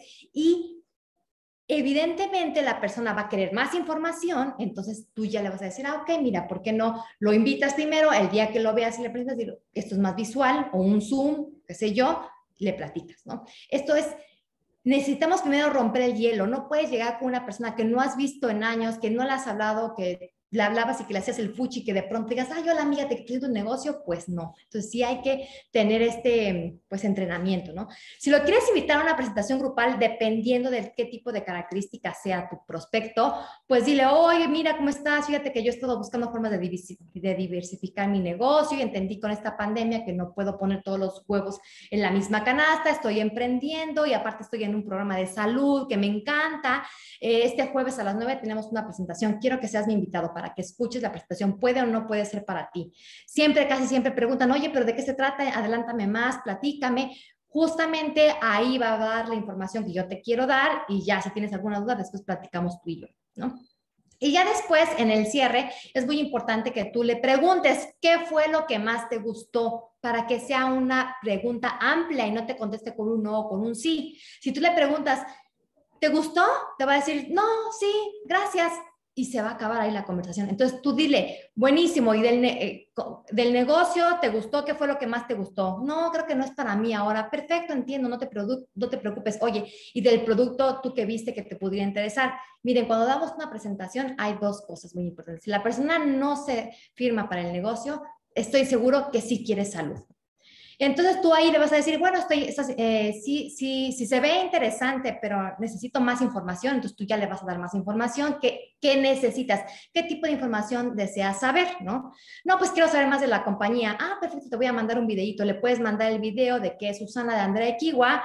y evidentemente la persona va a querer más información, entonces tú ya le vas a decir, ah, ok, mira, ¿por qué no lo invitas primero? El día que lo veas y le presentas, digo, esto es más visual o un Zoom, qué sé yo, le platicas, ¿no? Esto es, necesitamos primero romper el hielo. No puedes llegar con una persona que no has visto en años, que no le has hablado, que le hablabas y que le hacías el fuchi, que de pronto digas, ay, hola amiga, ¿te quieres un negocio? Pues no. Entonces sí hay que tener este, pues, entrenamiento, ¿no? Si lo quieres invitar a una presentación grupal, dependiendo de qué tipo de características sea tu prospecto, pues dile, oye, mira, ¿cómo estás? Fíjate que yo he estado buscando formas de, de diversificar mi negocio y entendí con esta pandemia que no puedo poner todos los huevos en la misma canasta, estoy emprendiendo y aparte estoy en un programa de salud que me encanta. Eh, este jueves a las nueve tenemos una presentación, quiero que seas mi invitado para que escuches la presentación, puede o no puede ser para ti. Siempre, casi siempre preguntan, oye, pero ¿de qué se trata? Adelántame más, platícame. Justamente ahí va a dar la información que yo te quiero dar y ya si tienes alguna duda, después platicamos tú y yo, ¿no? Y ya después, en el cierre, es muy importante que tú le preguntes qué fue lo que más te gustó para que sea una pregunta amplia y no te conteste con un no o con un sí. Si tú le preguntas, ¿te gustó? Te va a decir, no, sí, gracias. Y se va a acabar ahí la conversación. Entonces tú dile, buenísimo, ¿y del, ne eh, del negocio te gustó? ¿Qué fue lo que más te gustó? No, creo que no es para mí ahora. Perfecto, entiendo, no te, no te preocupes. Oye, ¿y del producto tú que viste que te pudiera interesar? Miren, cuando damos una presentación hay dos cosas muy importantes. Si la persona no se firma para el negocio, estoy seguro que sí quiere salud. Entonces tú ahí le vas a decir, bueno, estoy, estás, eh, sí, sí, sí se ve interesante, pero necesito más información. Entonces tú ya le vas a dar más información. ¿Qué, qué necesitas? ¿Qué tipo de información deseas saber? ¿No? No, pues quiero saber más de la compañía. Ah, perfecto, te voy a mandar un videito. Le puedes mandar el video de qué es Susana de Andrea Equigua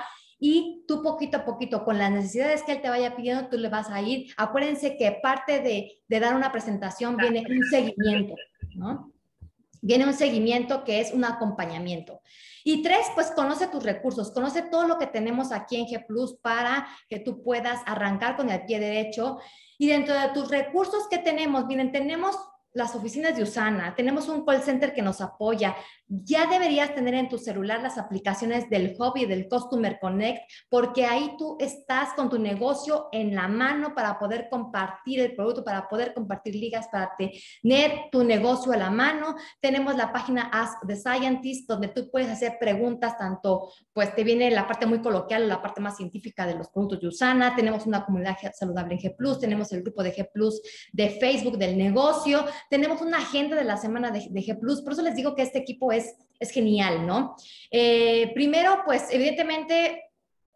y tú poquito a poquito, con las necesidades que él te vaya pidiendo, tú le vas a ir. Acuérdense que parte de, de dar una presentación viene un seguimiento, ¿no? Viene un seguimiento que es un acompañamiento. Y tres, pues conoce tus recursos, conoce todo lo que tenemos aquí en G Plus para que tú puedas arrancar con el pie derecho. Y dentro de tus recursos que tenemos, miren, tenemos las oficinas de Usana, tenemos un call center que nos apoya. Ya deberías tener en tu celular las aplicaciones del Hub y del Customer Connect, porque ahí tú estás con tu negocio en la mano para poder compartir el producto, para poder compartir ligas, para tener tu negocio a la mano. Tenemos la página Ask the Scientist, donde tú puedes hacer preguntas, tanto, pues te viene la parte muy coloquial, la parte más científica de los productos de Usana. Tenemos una comunidad saludable en G Plus, tenemos el grupo de G Plus de Facebook del negocio, tenemos una agenda de la semana de, de G Plus. Por eso les digo que este equipo es, es genial, ¿no? Eh, primero, pues evidentemente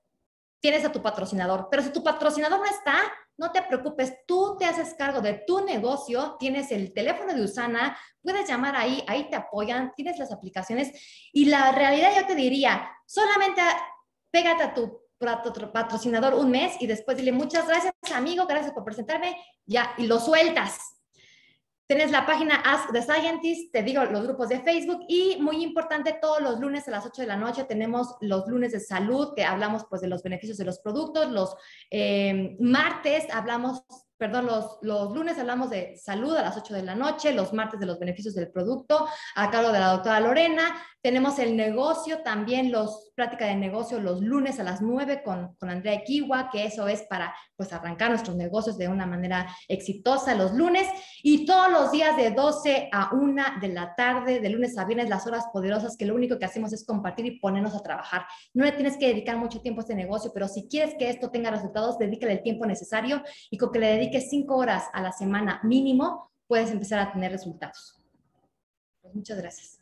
tienes a tu patrocinador, pero si tu patrocinador no está, no te preocupes, tú te haces cargo de tu negocio, tienes el teléfono de Usana, puedes llamar ahí, ahí te apoyan, tienes las aplicaciones y la realidad yo te diría, solamente pégate a tu patrocinador un mes y después dile muchas gracias amigo, gracias por presentarme, ya, y lo sueltas. Tienes la página Ask the Scientist, te digo, los grupos de Facebook y muy importante, todos los lunes a las ocho de la noche tenemos los lunes de salud, que hablamos pues de los beneficios de los productos, los eh, martes hablamos, perdón, los, los lunes hablamos de salud a las ocho de la noche, los martes de los beneficios del producto, a cargo de la doctora Lorena. Tenemos el negocio, también los plática de negocio los lunes a las nueve con, con Andrea Equigua, que eso es para pues arrancar nuestros negocios de una manera exitosa los lunes. Y todos los días de doce a una de la tarde, de lunes a viernes, las horas poderosas, que lo único que hacemos es compartir y ponernos a trabajar. No le tienes que dedicar mucho tiempo a este negocio, pero si quieres que esto tenga resultados, dedícale el tiempo necesario y con que le dediques cinco horas a la semana mínimo, puedes empezar a tener resultados. Pues muchas gracias.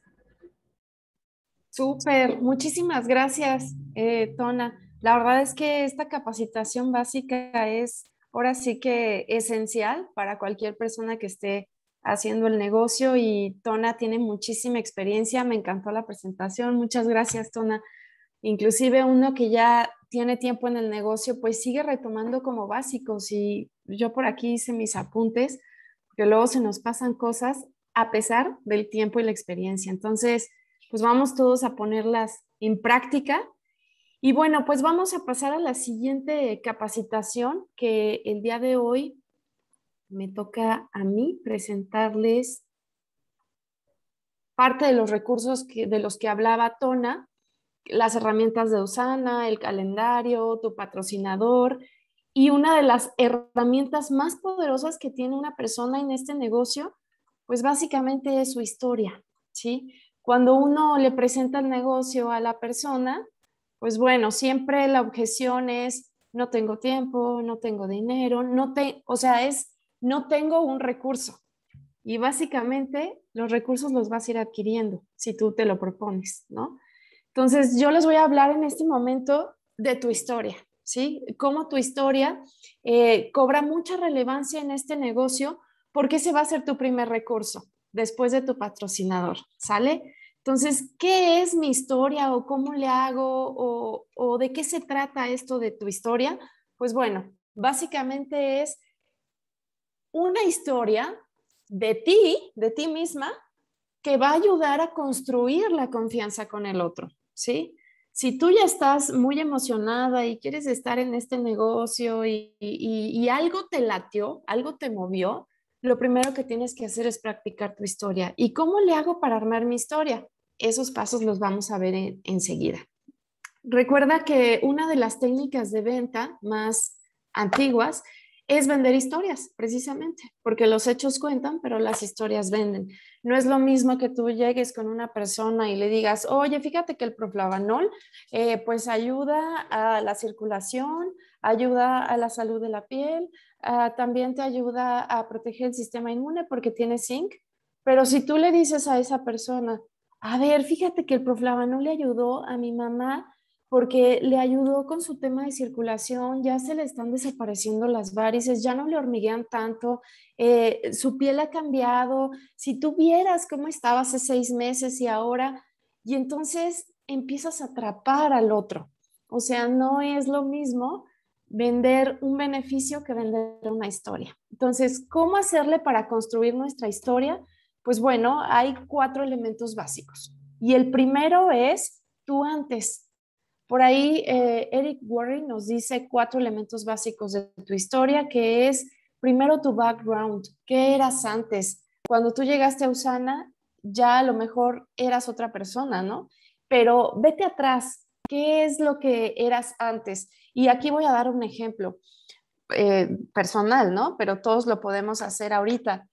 Súper, muchísimas gracias, eh, Tona. La verdad es que esta capacitación básica es ahora sí que esencial para cualquier persona que esté haciendo el negocio y Tona tiene muchísima experiencia. Me encantó la presentación. Muchas gracias, Tona. Inclusive uno que ya tiene tiempo en el negocio, pues sigue retomando como básicos. Y yo por aquí hice mis apuntes, porque luego se nos pasan cosas a pesar del tiempo y la experiencia. Entonces, pues vamos todos a ponerlas en práctica. Y bueno, pues vamos a pasar a la siguiente capacitación, que el día de hoy me toca a mí presentarles parte de los recursos que, de los que hablaba Tona, las herramientas de Usana, el calendario, tu patrocinador, y una de las herramientas más poderosas que tiene una persona en este negocio, pues básicamente es su historia, ¿sí? Cuando uno le presenta el negocio a la persona, pues bueno, siempre la objeción es, no tengo tiempo, no tengo dinero, no te, o sea, es, no tengo un recurso. Y básicamente los recursos los vas a ir adquiriendo si tú te lo propones, ¿no? Entonces, yo les voy a hablar en este momento de tu historia, ¿sí? Cómo tu historia eh, cobra mucha relevancia en este negocio porque ese va a ser tu primer recurso después de tu patrocinador, ¿sale? Entonces, ¿qué es mi historia o cómo le hago o, o de qué se trata esto de tu historia? Pues bueno, básicamente es una historia de ti, de ti misma, que va a ayudar a construir la confianza con el otro, ¿sí? Si tú ya estás muy emocionada y quieres estar en este negocio y, y, y algo te latió, algo te movió, lo primero que tienes que hacer es practicar tu historia. ¿Y cómo le hago para armar mi historia? Esos pasos los vamos a ver en, enseguida. Recuerda que una de las técnicas de venta más antiguas es vender historias, precisamente, porque los hechos cuentan, pero las historias venden. No es lo mismo que tú llegues con una persona y le digas, oye, fíjate que el proflavanol, eh, pues ayuda a la circulación, ayuda a la salud de la piel, uh, también te ayuda a proteger el sistema inmune porque tiene zinc. Pero si tú le dices a esa persona, a ver, fíjate que el proflavanol le ayudó a mi mamá porque le ayudó con su tema de circulación, ya se le están desapareciendo las varices, ya no le hormiguean tanto, eh, su piel ha cambiado, si tú vieras cómo estaba hace seis meses y ahora, y entonces empiezas a atrapar al otro. O sea, no es lo mismo vender un beneficio que vender una historia. Entonces, ¿cómo hacerle para construir nuestra historia? Pues bueno, hay cuatro elementos básicos. Y el primero es tú antes. Por ahí eh, Eric Worre nos dice cuatro elementos básicos de tu historia, que es primero tu background, ¿qué eras antes? Cuando tú llegaste a Usana, ya a lo mejor eras otra persona, ¿no? Pero vete atrás, ¿qué es lo que eras antes? Y aquí voy a dar un ejemplo eh, personal, ¿no? Pero todos lo podemos hacer ahorita.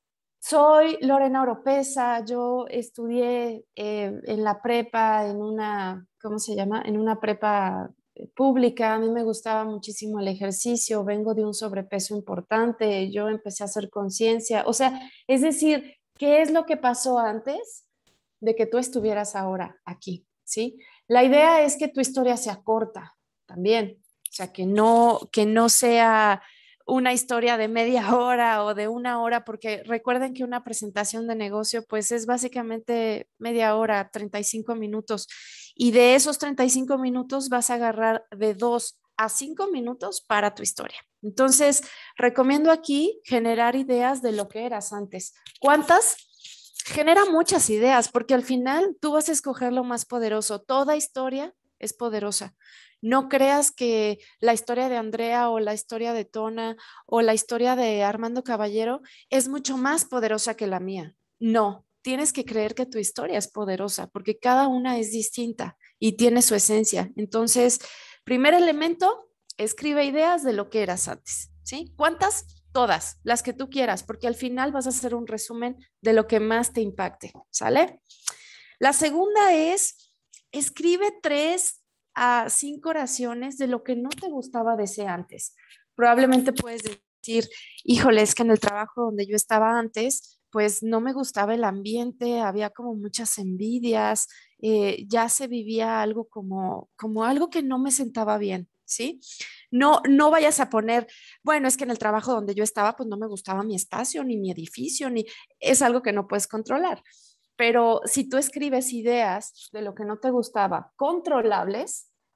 Soy Lorena Oropesa, yo estudié eh, en la prepa, en una, ¿cómo se llama? En una prepa pública, a mí me gustaba muchísimo el ejercicio, vengo de un sobrepeso importante, yo empecé a hacer conciencia, o sea, es decir, ¿qué es lo que pasó antes de que tú estuvieras ahora aquí? ¿Sí? La idea es que tu historia sea corta también, o sea, que no, que no sea una historia de media hora o de una hora, porque recuerden que una presentación de negocio pues es básicamente media hora, treinta y cinco minutos, y de esos treinta y cinco minutos vas a agarrar de dos a cinco minutos para tu historia. Entonces, recomiendo aquí generar ideas de lo que eras antes. ¿Cuántas? Genera muchas ideas, porque al final tú vas a escoger lo más poderoso. Toda historia es poderosa. No creas que la historia de Andrea o la historia de Tona o la historia de Armando Caballero es mucho más poderosa que la mía. No, tienes que creer que tu historia es poderosa porque cada una es distinta y tiene su esencia. Entonces, primer elemento, escribe ideas de lo que eras antes, ¿sí? ¿Cuántas? Todas, las que tú quieras, porque al final vas a hacer un resumen de lo que más te impacte, ¿sale? La segunda es, escribe tres a cinco oraciones de lo que no te gustaba de ese antes. Probablemente puedes decir, híjole, es que en el trabajo donde yo estaba antes, pues no me gustaba el ambiente, había como muchas envidias, eh, ya se vivía algo como, como algo que no me sentaba bien, ¿sí? No, no vayas a poner, bueno, es que en el trabajo donde yo estaba, pues no me gustaba mi espacio, ni mi edificio, ni es algo que no puedes controlar. Pero si tú escribes ideas de lo que no te gustaba, controlables,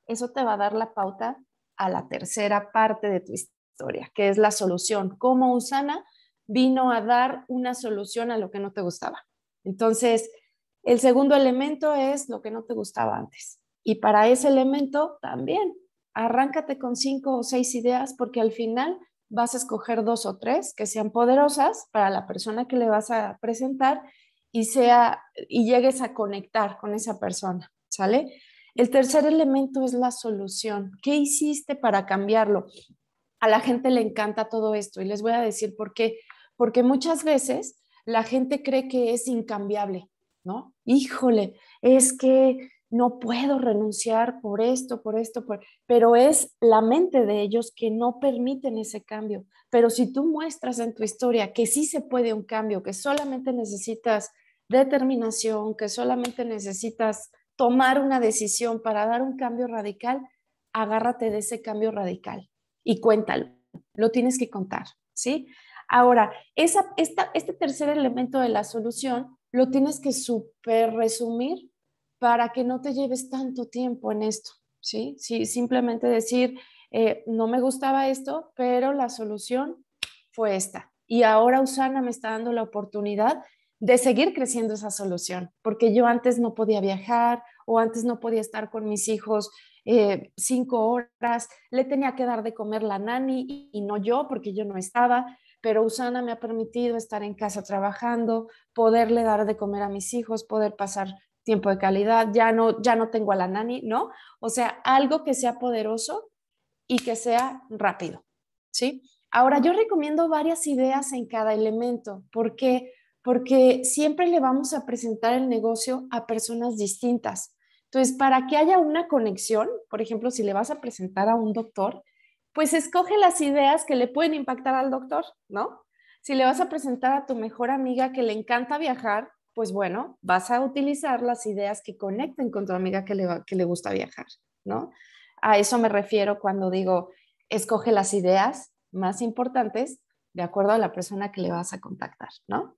Eso te va a dar la pauta a la tercera parte de tu historia, que es la solución. Cómo Usana vino a dar una solución a lo que no te gustaba. Entonces, el segundo elemento es lo que no te gustaba antes. Y para ese elemento también, arráncate con cinco o seis ideas porque al final vas a escoger dos o tres que sean poderosas para la persona que le vas a presentar y, sea, y llegues a conectar con esa persona, ¿sale? El tercer elemento es la solución. ¿Qué hiciste para cambiarlo? A la gente le encanta todo esto y les voy a decir por qué. Porque muchas veces la gente cree que es incambiable, ¿no? Híjole, es que no puedo renunciar por esto, por esto, por... pero es la mente de ellos que no permiten ese cambio. Pero si tú muestras en tu historia que sí se puede un cambio, que solamente necesitas determinación, que solamente necesitas tomar una decisión para dar un cambio radical, agárrate de ese cambio radical y cuéntalo, lo tienes que contar, ¿sí? Ahora, esa, esta, este tercer elemento de la solución lo tienes que súper resumir para que no te lleves tanto tiempo en esto, ¿sí? Sí, simplemente decir, eh, no me gustaba esto, pero la solución fue esta. Y ahora Usana me está dando la oportunidad de seguir creciendo esa solución, porque yo antes no podía viajar o antes no podía estar con mis hijos eh, cinco horas, le tenía que dar de comer la nani y, y no yo, porque yo no estaba, pero Usana me ha permitido estar en casa trabajando, poderle dar de comer a mis hijos, poder pasar tiempo de calidad, ya no, ya no tengo a la nani, ¿no? O sea, algo que sea poderoso y que sea rápido, ¿sí? Ahora, yo recomiendo varias ideas en cada elemento. ¿Por qué? Porque siempre le vamos a presentar el negocio a personas distintas. Entonces, para que haya una conexión, por ejemplo, si le vas a presentar a un doctor, pues escoge las ideas que le pueden impactar al doctor, ¿no? Si le vas a presentar a tu mejor amiga que le encanta viajar, pues bueno, vas a utilizar las ideas que conecten con tu amiga que le, va, que le gusta viajar, ¿no? A eso me refiero cuando digo, escoge las ideas más importantes de acuerdo a la persona que le vas a contactar, ¿no?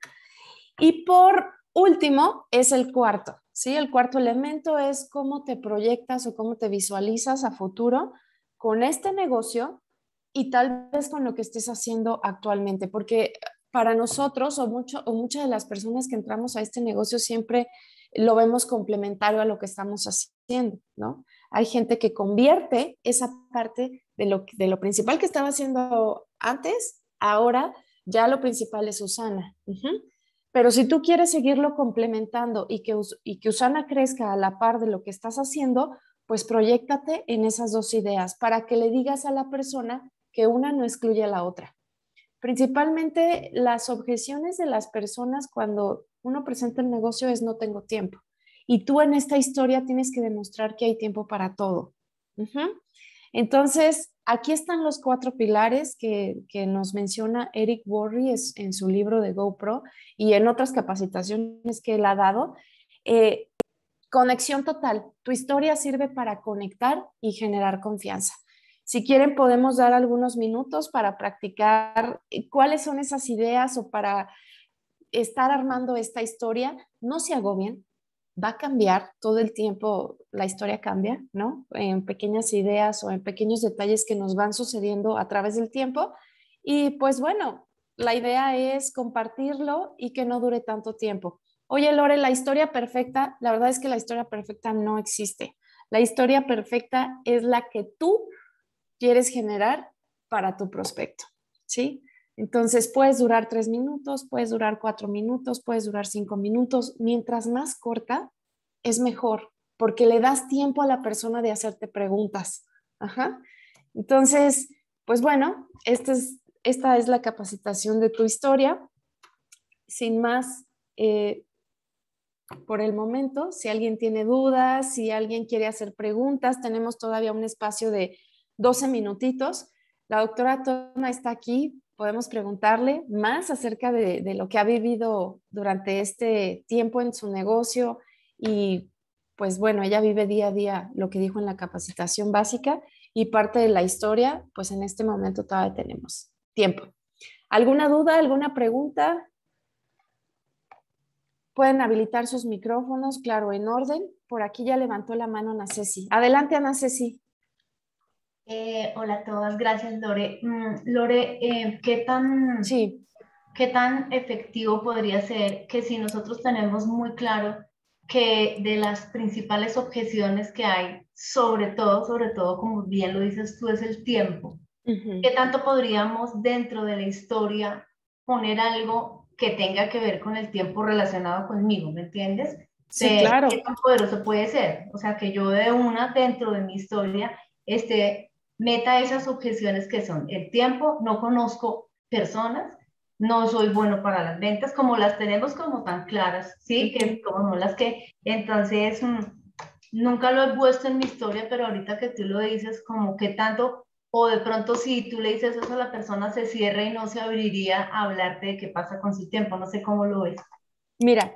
Y por último, es el cuarto, ¿sí? El cuarto elemento es cómo te proyectas o cómo te visualizas a futuro con este negocio y tal vez con lo que estés haciendo actualmente, porque para nosotros o, mucho, o muchas de las personas que entramos a este negocio siempre lo vemos complementario a lo que estamos haciendo, ¿no? Hay gente que convierte esa parte de lo, de lo principal que estaba haciendo antes, ahora ya lo principal es Usana. Uh-huh. Pero si tú quieres seguirlo complementando y que, y que Usana crezca a la par de lo que estás haciendo, pues proyéctate en esas dos ideas para que le digas a la persona que una no excluye a la otra. Principalmente las objeciones de las personas cuando uno presenta el negocio es no tengo tiempo. Y tú en esta historia tienes que demostrar que hay tiempo para todo. Uh-huh. Entonces, aquí están los cuatro pilares que, que nos menciona Eric Worre en su libro de GoPro y en otras capacitaciones que él ha dado. Eh, conexión total. Tu historia sirve para conectar y generar confianza. Si quieren, podemos dar algunos minutos para practicar cuáles son esas ideas o para estar armando esta historia. No se agobien, va a cambiar todo el tiempo, la historia cambia, ¿no? En pequeñas ideas o en pequeños detalles que nos van sucediendo a través del tiempo. Y pues bueno, la idea es compartirlo y que no dure tanto tiempo. Oye, Lore, la historia perfecta, la verdad es que la historia perfecta no existe. La historia perfecta es la que tú quieres generar para tu prospecto, ¿sí? Entonces puedes durar tres minutos, puedes durar cuatro minutos, puedes durar cinco minutos. Mientras más corta, es mejor, porque le das tiempo a la persona de hacerte preguntas. Ajá. Entonces, pues bueno, esta es, esta es la capacitación de tu historia. Sin más, eh, por el momento, si alguien tiene dudas, si alguien quiere hacer preguntas, tenemos todavía un espacio de doce minutitos. La doctora Tona está aquí, podemos preguntarle más acerca de, de lo que ha vivido durante este tiempo en su negocio y pues bueno, ella vive día a día lo que dijo en la capacitación básica y parte de la historia, pues en este momento todavía tenemos tiempo. ¿Alguna duda, alguna pregunta? Pueden habilitar sus micrófonos, claro, en orden, por aquí ya levantó la mano Ana Ceci. Adelante, Ana Ceci. Eh, hola a todas, gracias Lore. Mm, Lore, eh, ¿qué tan, Sí. qué tan efectivo podría ser que si nosotros tenemos muy claro que de las principales objeciones que hay, sobre todo, sobre todo, como bien lo dices tú, es el tiempo? Uh-huh. ¿Qué tanto podríamos dentro de la historia poner algo que tenga que ver con el tiempo relacionado conmigo? ¿Me entiendes? Sí, De claro. qué tan poderoso puede ser. O sea, que yo de una dentro de mi historia este, meta esas objeciones que son el tiempo, no conozco personas, no soy bueno para las ventas, como las tenemos como tan claras, ¿sí? Uh-huh. Que como no las que, entonces, mmm, nunca lo he puesto en mi historia, pero ahorita que tú lo dices, como que tanto, o de pronto si tú le dices eso a la persona, se cierra y no se abriría a hablarte de qué pasa con su tiempo, no sé cómo lo ves. Mira,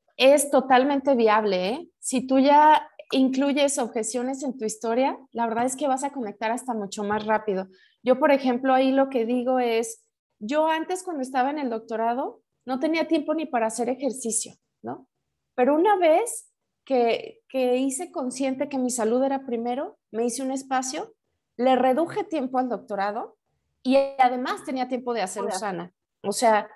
es totalmente viable, ¿eh? Si tú ya incluyes objeciones en tu historia, la verdad es que vas a conectar hasta mucho más rápido. Yo, por ejemplo, ahí lo que digo es, yo antes cuando estaba en el doctorado no tenía tiempo ni para hacer ejercicio, ¿no? Pero una vez que, que hice consciente que mi salud era primero, me hice un espacio, le reduje tiempo al doctorado y además tenía tiempo de hacer Usana. O sea,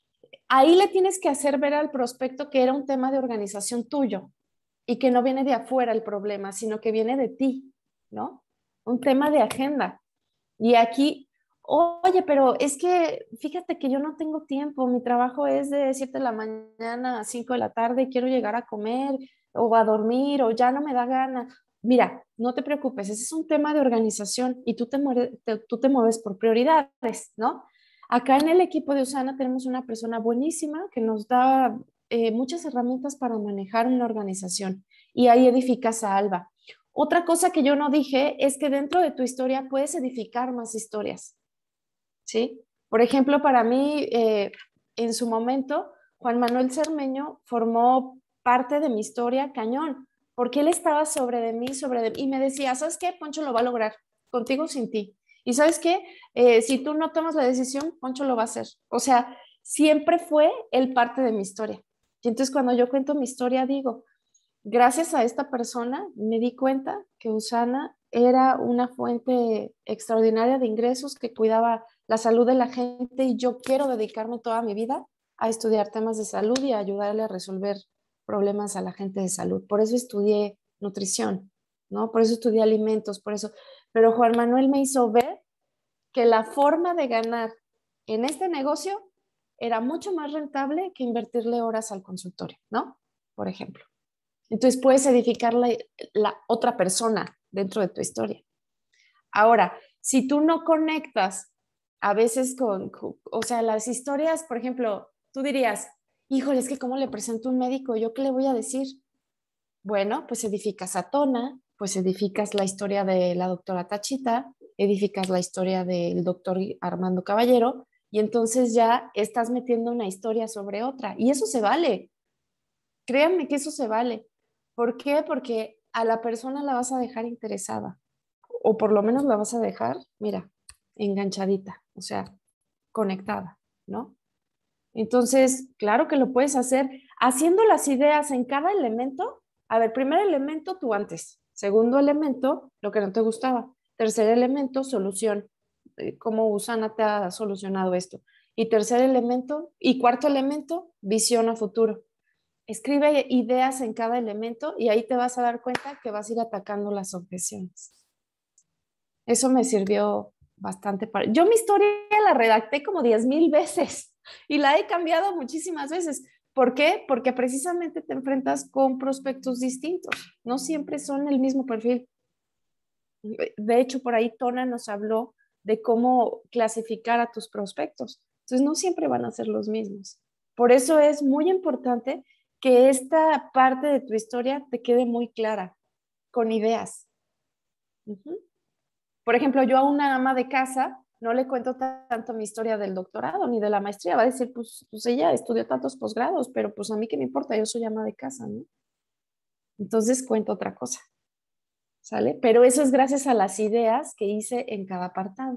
ahí le tienes que hacer ver al prospecto que era un tema de organización tuyo y que no viene de afuera el problema, sino que viene de ti, ¿no? Un tema de agenda. Y aquí, oye, pero es que fíjate que yo no tengo tiempo, mi trabajo es de siete de la mañana a cinco de la tarde y quiero llegar a comer o a dormir o ya no me da gana. Mira, no te preocupes, ese es un tema de organización y tú te, mueves, te, tú te mueves por prioridades, ¿no? Acá en el equipo de Usana tenemos una persona buenísima que nos da eh, muchas herramientas para manejar una organización y ahí edificas a Alba. Otra cosa que yo no dije es que dentro de tu historia puedes edificar más historias, ¿sí? Por ejemplo, para mí, eh, en su momento, Juan Manuel Cermeño formó parte de mi historia cañón, porque él estaba sobre de mí, sobre de mí, y me decía, ¿sabes qué? Poncho lo va a lograr, contigo sin ti. Y ¿sabes qué? Eh, si tú no tomas la decisión, Poncho lo va a hacer. O sea, siempre fue él parte de mi historia. Y entonces cuando yo cuento mi historia, digo, gracias a esta persona me di cuenta que Usana era una fuente extraordinaria de ingresos que cuidaba la salud de la gente y yo quiero dedicarme toda mi vida a estudiar temas de salud y a ayudarle a resolver problemas a la gente de salud. Por eso estudié nutrición, ¿no? Por eso estudié alimentos, por eso. Pero Juan Manuel me hizo ver que la forma de ganar en este negocio era mucho más rentable que invertirle horas al consultorio, ¿no? Por ejemplo. Entonces puedes edificar la, la otra persona dentro de tu historia. Ahora, si tú no conectas a veces con, con, o sea, las historias, por ejemplo, tú dirías, híjole, es que ¿cómo le presento a un médico? ¿Yo qué le voy a decir? Bueno, pues edificas a Tona, pues edificas la historia de la doctora Tachita, edificas la historia del doctor Armando Caballero, y entonces ya estás metiendo una historia sobre otra. Y eso se vale. Créanme que eso se vale. ¿Por qué? Porque a la persona la vas a dejar interesada, o por lo menos la vas a dejar, mira, enganchadita, o sea, conectada, ¿no? Entonces, claro que lo puedes hacer haciendo las ideas en cada elemento. A ver, primer elemento, tú antes. Segundo elemento, lo que no te gustaba. Tercer elemento, solución. ¿Cómo Usana te ha solucionado esto? Y tercer elemento, y cuarto elemento, visión a futuro. Escribe ideas en cada elemento y ahí te vas a dar cuenta que vas a ir atacando las objeciones. Eso me sirvió bastante para... Yo mi historia la redacté como diez mil veces y la he cambiado muchísimas veces. ¿Por qué? Porque precisamente te enfrentas con prospectos distintos. No siempre son el mismo perfil. De hecho, por ahí Tona nos habló de cómo clasificar a tus prospectos. Entonces, no siempre van a ser los mismos. Por eso es muy importante que esta parte de tu historia te quede muy clara, con ideas. Uh-huh. Por ejemplo, yo a una ama de casa no le cuento tanto mi historia del doctorado ni de la maestría. Va a decir, pues, pues ella estudió tantos posgrados, pero pues a mí qué me importa, yo soy ama de casa, ¿no? Entonces cuento otra cosa, ¿sale? Pero eso es gracias a las ideas que hice en cada apartado.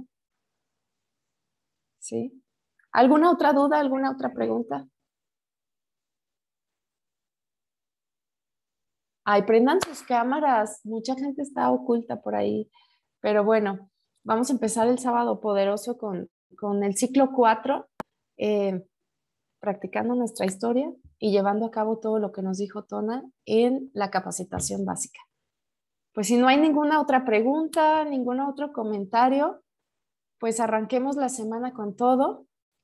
¿Sí? ¿Alguna otra duda, alguna otra pregunta? Ay, prendan sus cámaras, mucha gente está oculta por ahí, pero bueno, vamos a empezar el sábado poderoso con, con el ciclo cuatro, eh, practicando nuestra historia y llevando a cabo todo lo que nos dijo Tona en la capacitación básica. Pues si no hay ninguna otra pregunta, ningún otro comentario, pues arranquemos la semana con todo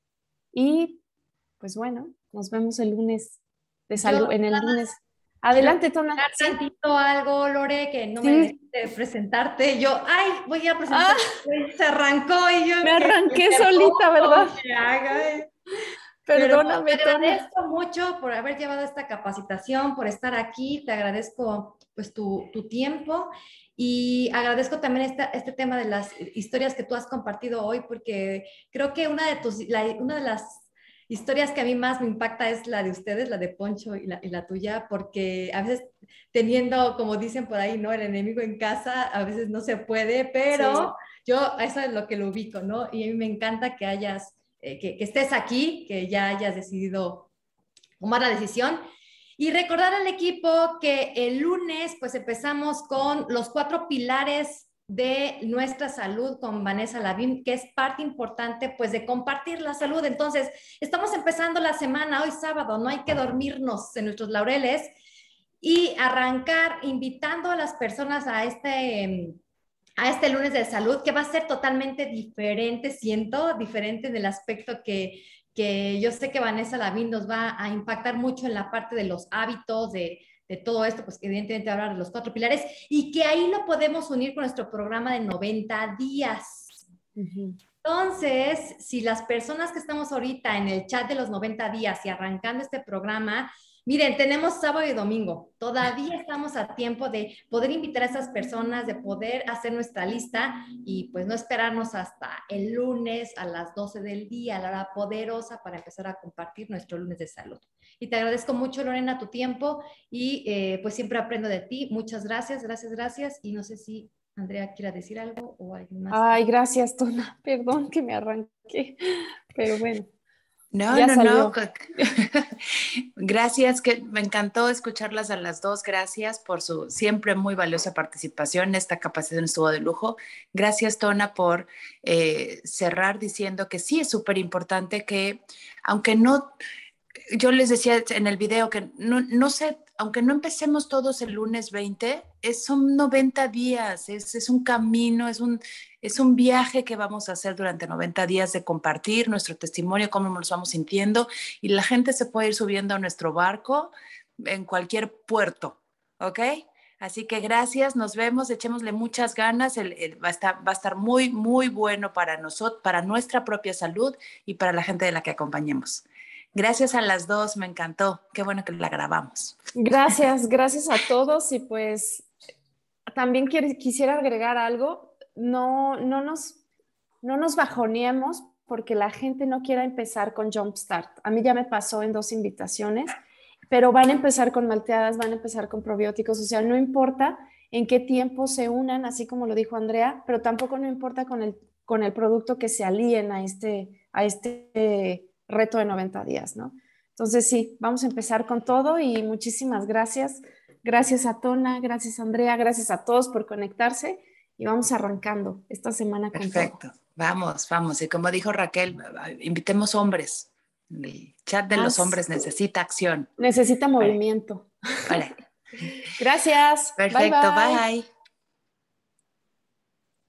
y pues bueno, nos vemos el lunes de salud, en el lunes. Adelante, Tona. ¿Sí? Tantito algo, Lore, que no sí. me dejaste presentarte. Yo, ay, voy a presentar. Ah, se arrancó y yo. Me arranqué que, solita, ¿verdad? Que haga. Perdóname, Pero te agradezco Tona. mucho por haber llevado esta capacitación, por estar aquí. Te agradezco pues tu, tu tiempo y agradezco también esta, este tema de las historias que tú has compartido hoy, porque creo que una de, tus, la, una de las historias que a mí más me impacta es la de ustedes, la de Poncho y la, y la tuya, porque a veces teniendo, como dicen por ahí, ¿no? El enemigo en casa, a veces no se puede, pero sí. Yo eso es lo que lo ubico, ¿no? Y a mí me encanta que hayas, eh, que, que estés aquí, que ya hayas decidido tomar la decisión. Y recordar al equipo que el lunes pues empezamos con los cuatro pilares de nuestra salud con Vanessa Lavín, que es parte importante pues de compartir la salud. Entonces, estamos empezando la semana, hoy sábado, no hay que dormirnos en nuestros laureles y arrancar invitando a las personas a este, a este lunes de salud, que va a ser totalmente diferente, siento, diferente en el aspecto que, que yo sé que Vanessa Lavín nos va a impactar mucho en la parte de los hábitos, de de todo esto, pues evidentemente hablar de los cuatro pilares y que ahí lo podemos unir con nuestro programa de noventa días. Uh-huh. Entonces, si las personas que estamos ahorita en el chat de los noventa días y arrancando este programa, miren, tenemos sábado y domingo, todavía estamos a tiempo de poder invitar a esas personas, de poder hacer nuestra lista y pues no esperarnos hasta el lunes a las doce del día, a la hora poderosa para empezar a compartir nuestro lunes de salud. Y te agradezco mucho, Lorena, tu tiempo y eh, pues siempre aprendo de ti. Muchas gracias, gracias, gracias. Y no sé si Andrea quiera decir algo o alguien más. Ay, gracias, Tona. Perdón que me arranqué, pero bueno. No, ya no, salió. no. Gracias, que me encantó escucharlas a las dos. Gracias por su siempre muy valiosa participación. Esta capacitación estuvo de lujo. Gracias, Tona, por eh, cerrar diciendo que sí es súper importante que, aunque no... Yo les decía en el video que no, no sé, aunque no empecemos todos el lunes veinte, es, son noventa días, es, es un camino, es un, es un viaje que vamos a hacer durante noventa días de compartir nuestro testimonio, cómo nos vamos sintiendo y la gente se puede ir subiendo a nuestro barco en cualquier puerto, ¿ok? Así que gracias, nos vemos, echémosle muchas ganas, el, el, va, a estar, va a estar muy, muy bueno para nosotros, para nuestra propia salud y para la gente de la que acompañemos. Gracias a las dos, me encantó. Qué bueno que la grabamos. Gracias, gracias a todos. Y pues también quiero, quisiera agregar algo. No, no, nos, no nos bajoneemos porque la gente no quiera empezar con Jumpstart. A mí ya me pasó en dos invitaciones, pero van a empezar con malteadas, van a empezar con probióticos. O sea, no importa en qué tiempo se unan, así como lo dijo Andrea, pero tampoco no importa con el, con el producto que se alíen a este... A este reto de noventa días, ¿no? Entonces sí, vamos a empezar con todo y muchísimas gracias. Gracias a Tona, gracias a Andrea, gracias a todos por conectarse y vamos arrancando esta semana con Perfecto. todo. Vamos, vamos. Y como dijo Raquel, invitemos hombres. El chat de Más. los hombres necesita acción. Necesita movimiento. Vale. Gracias. Perfecto, bye. bye. bye.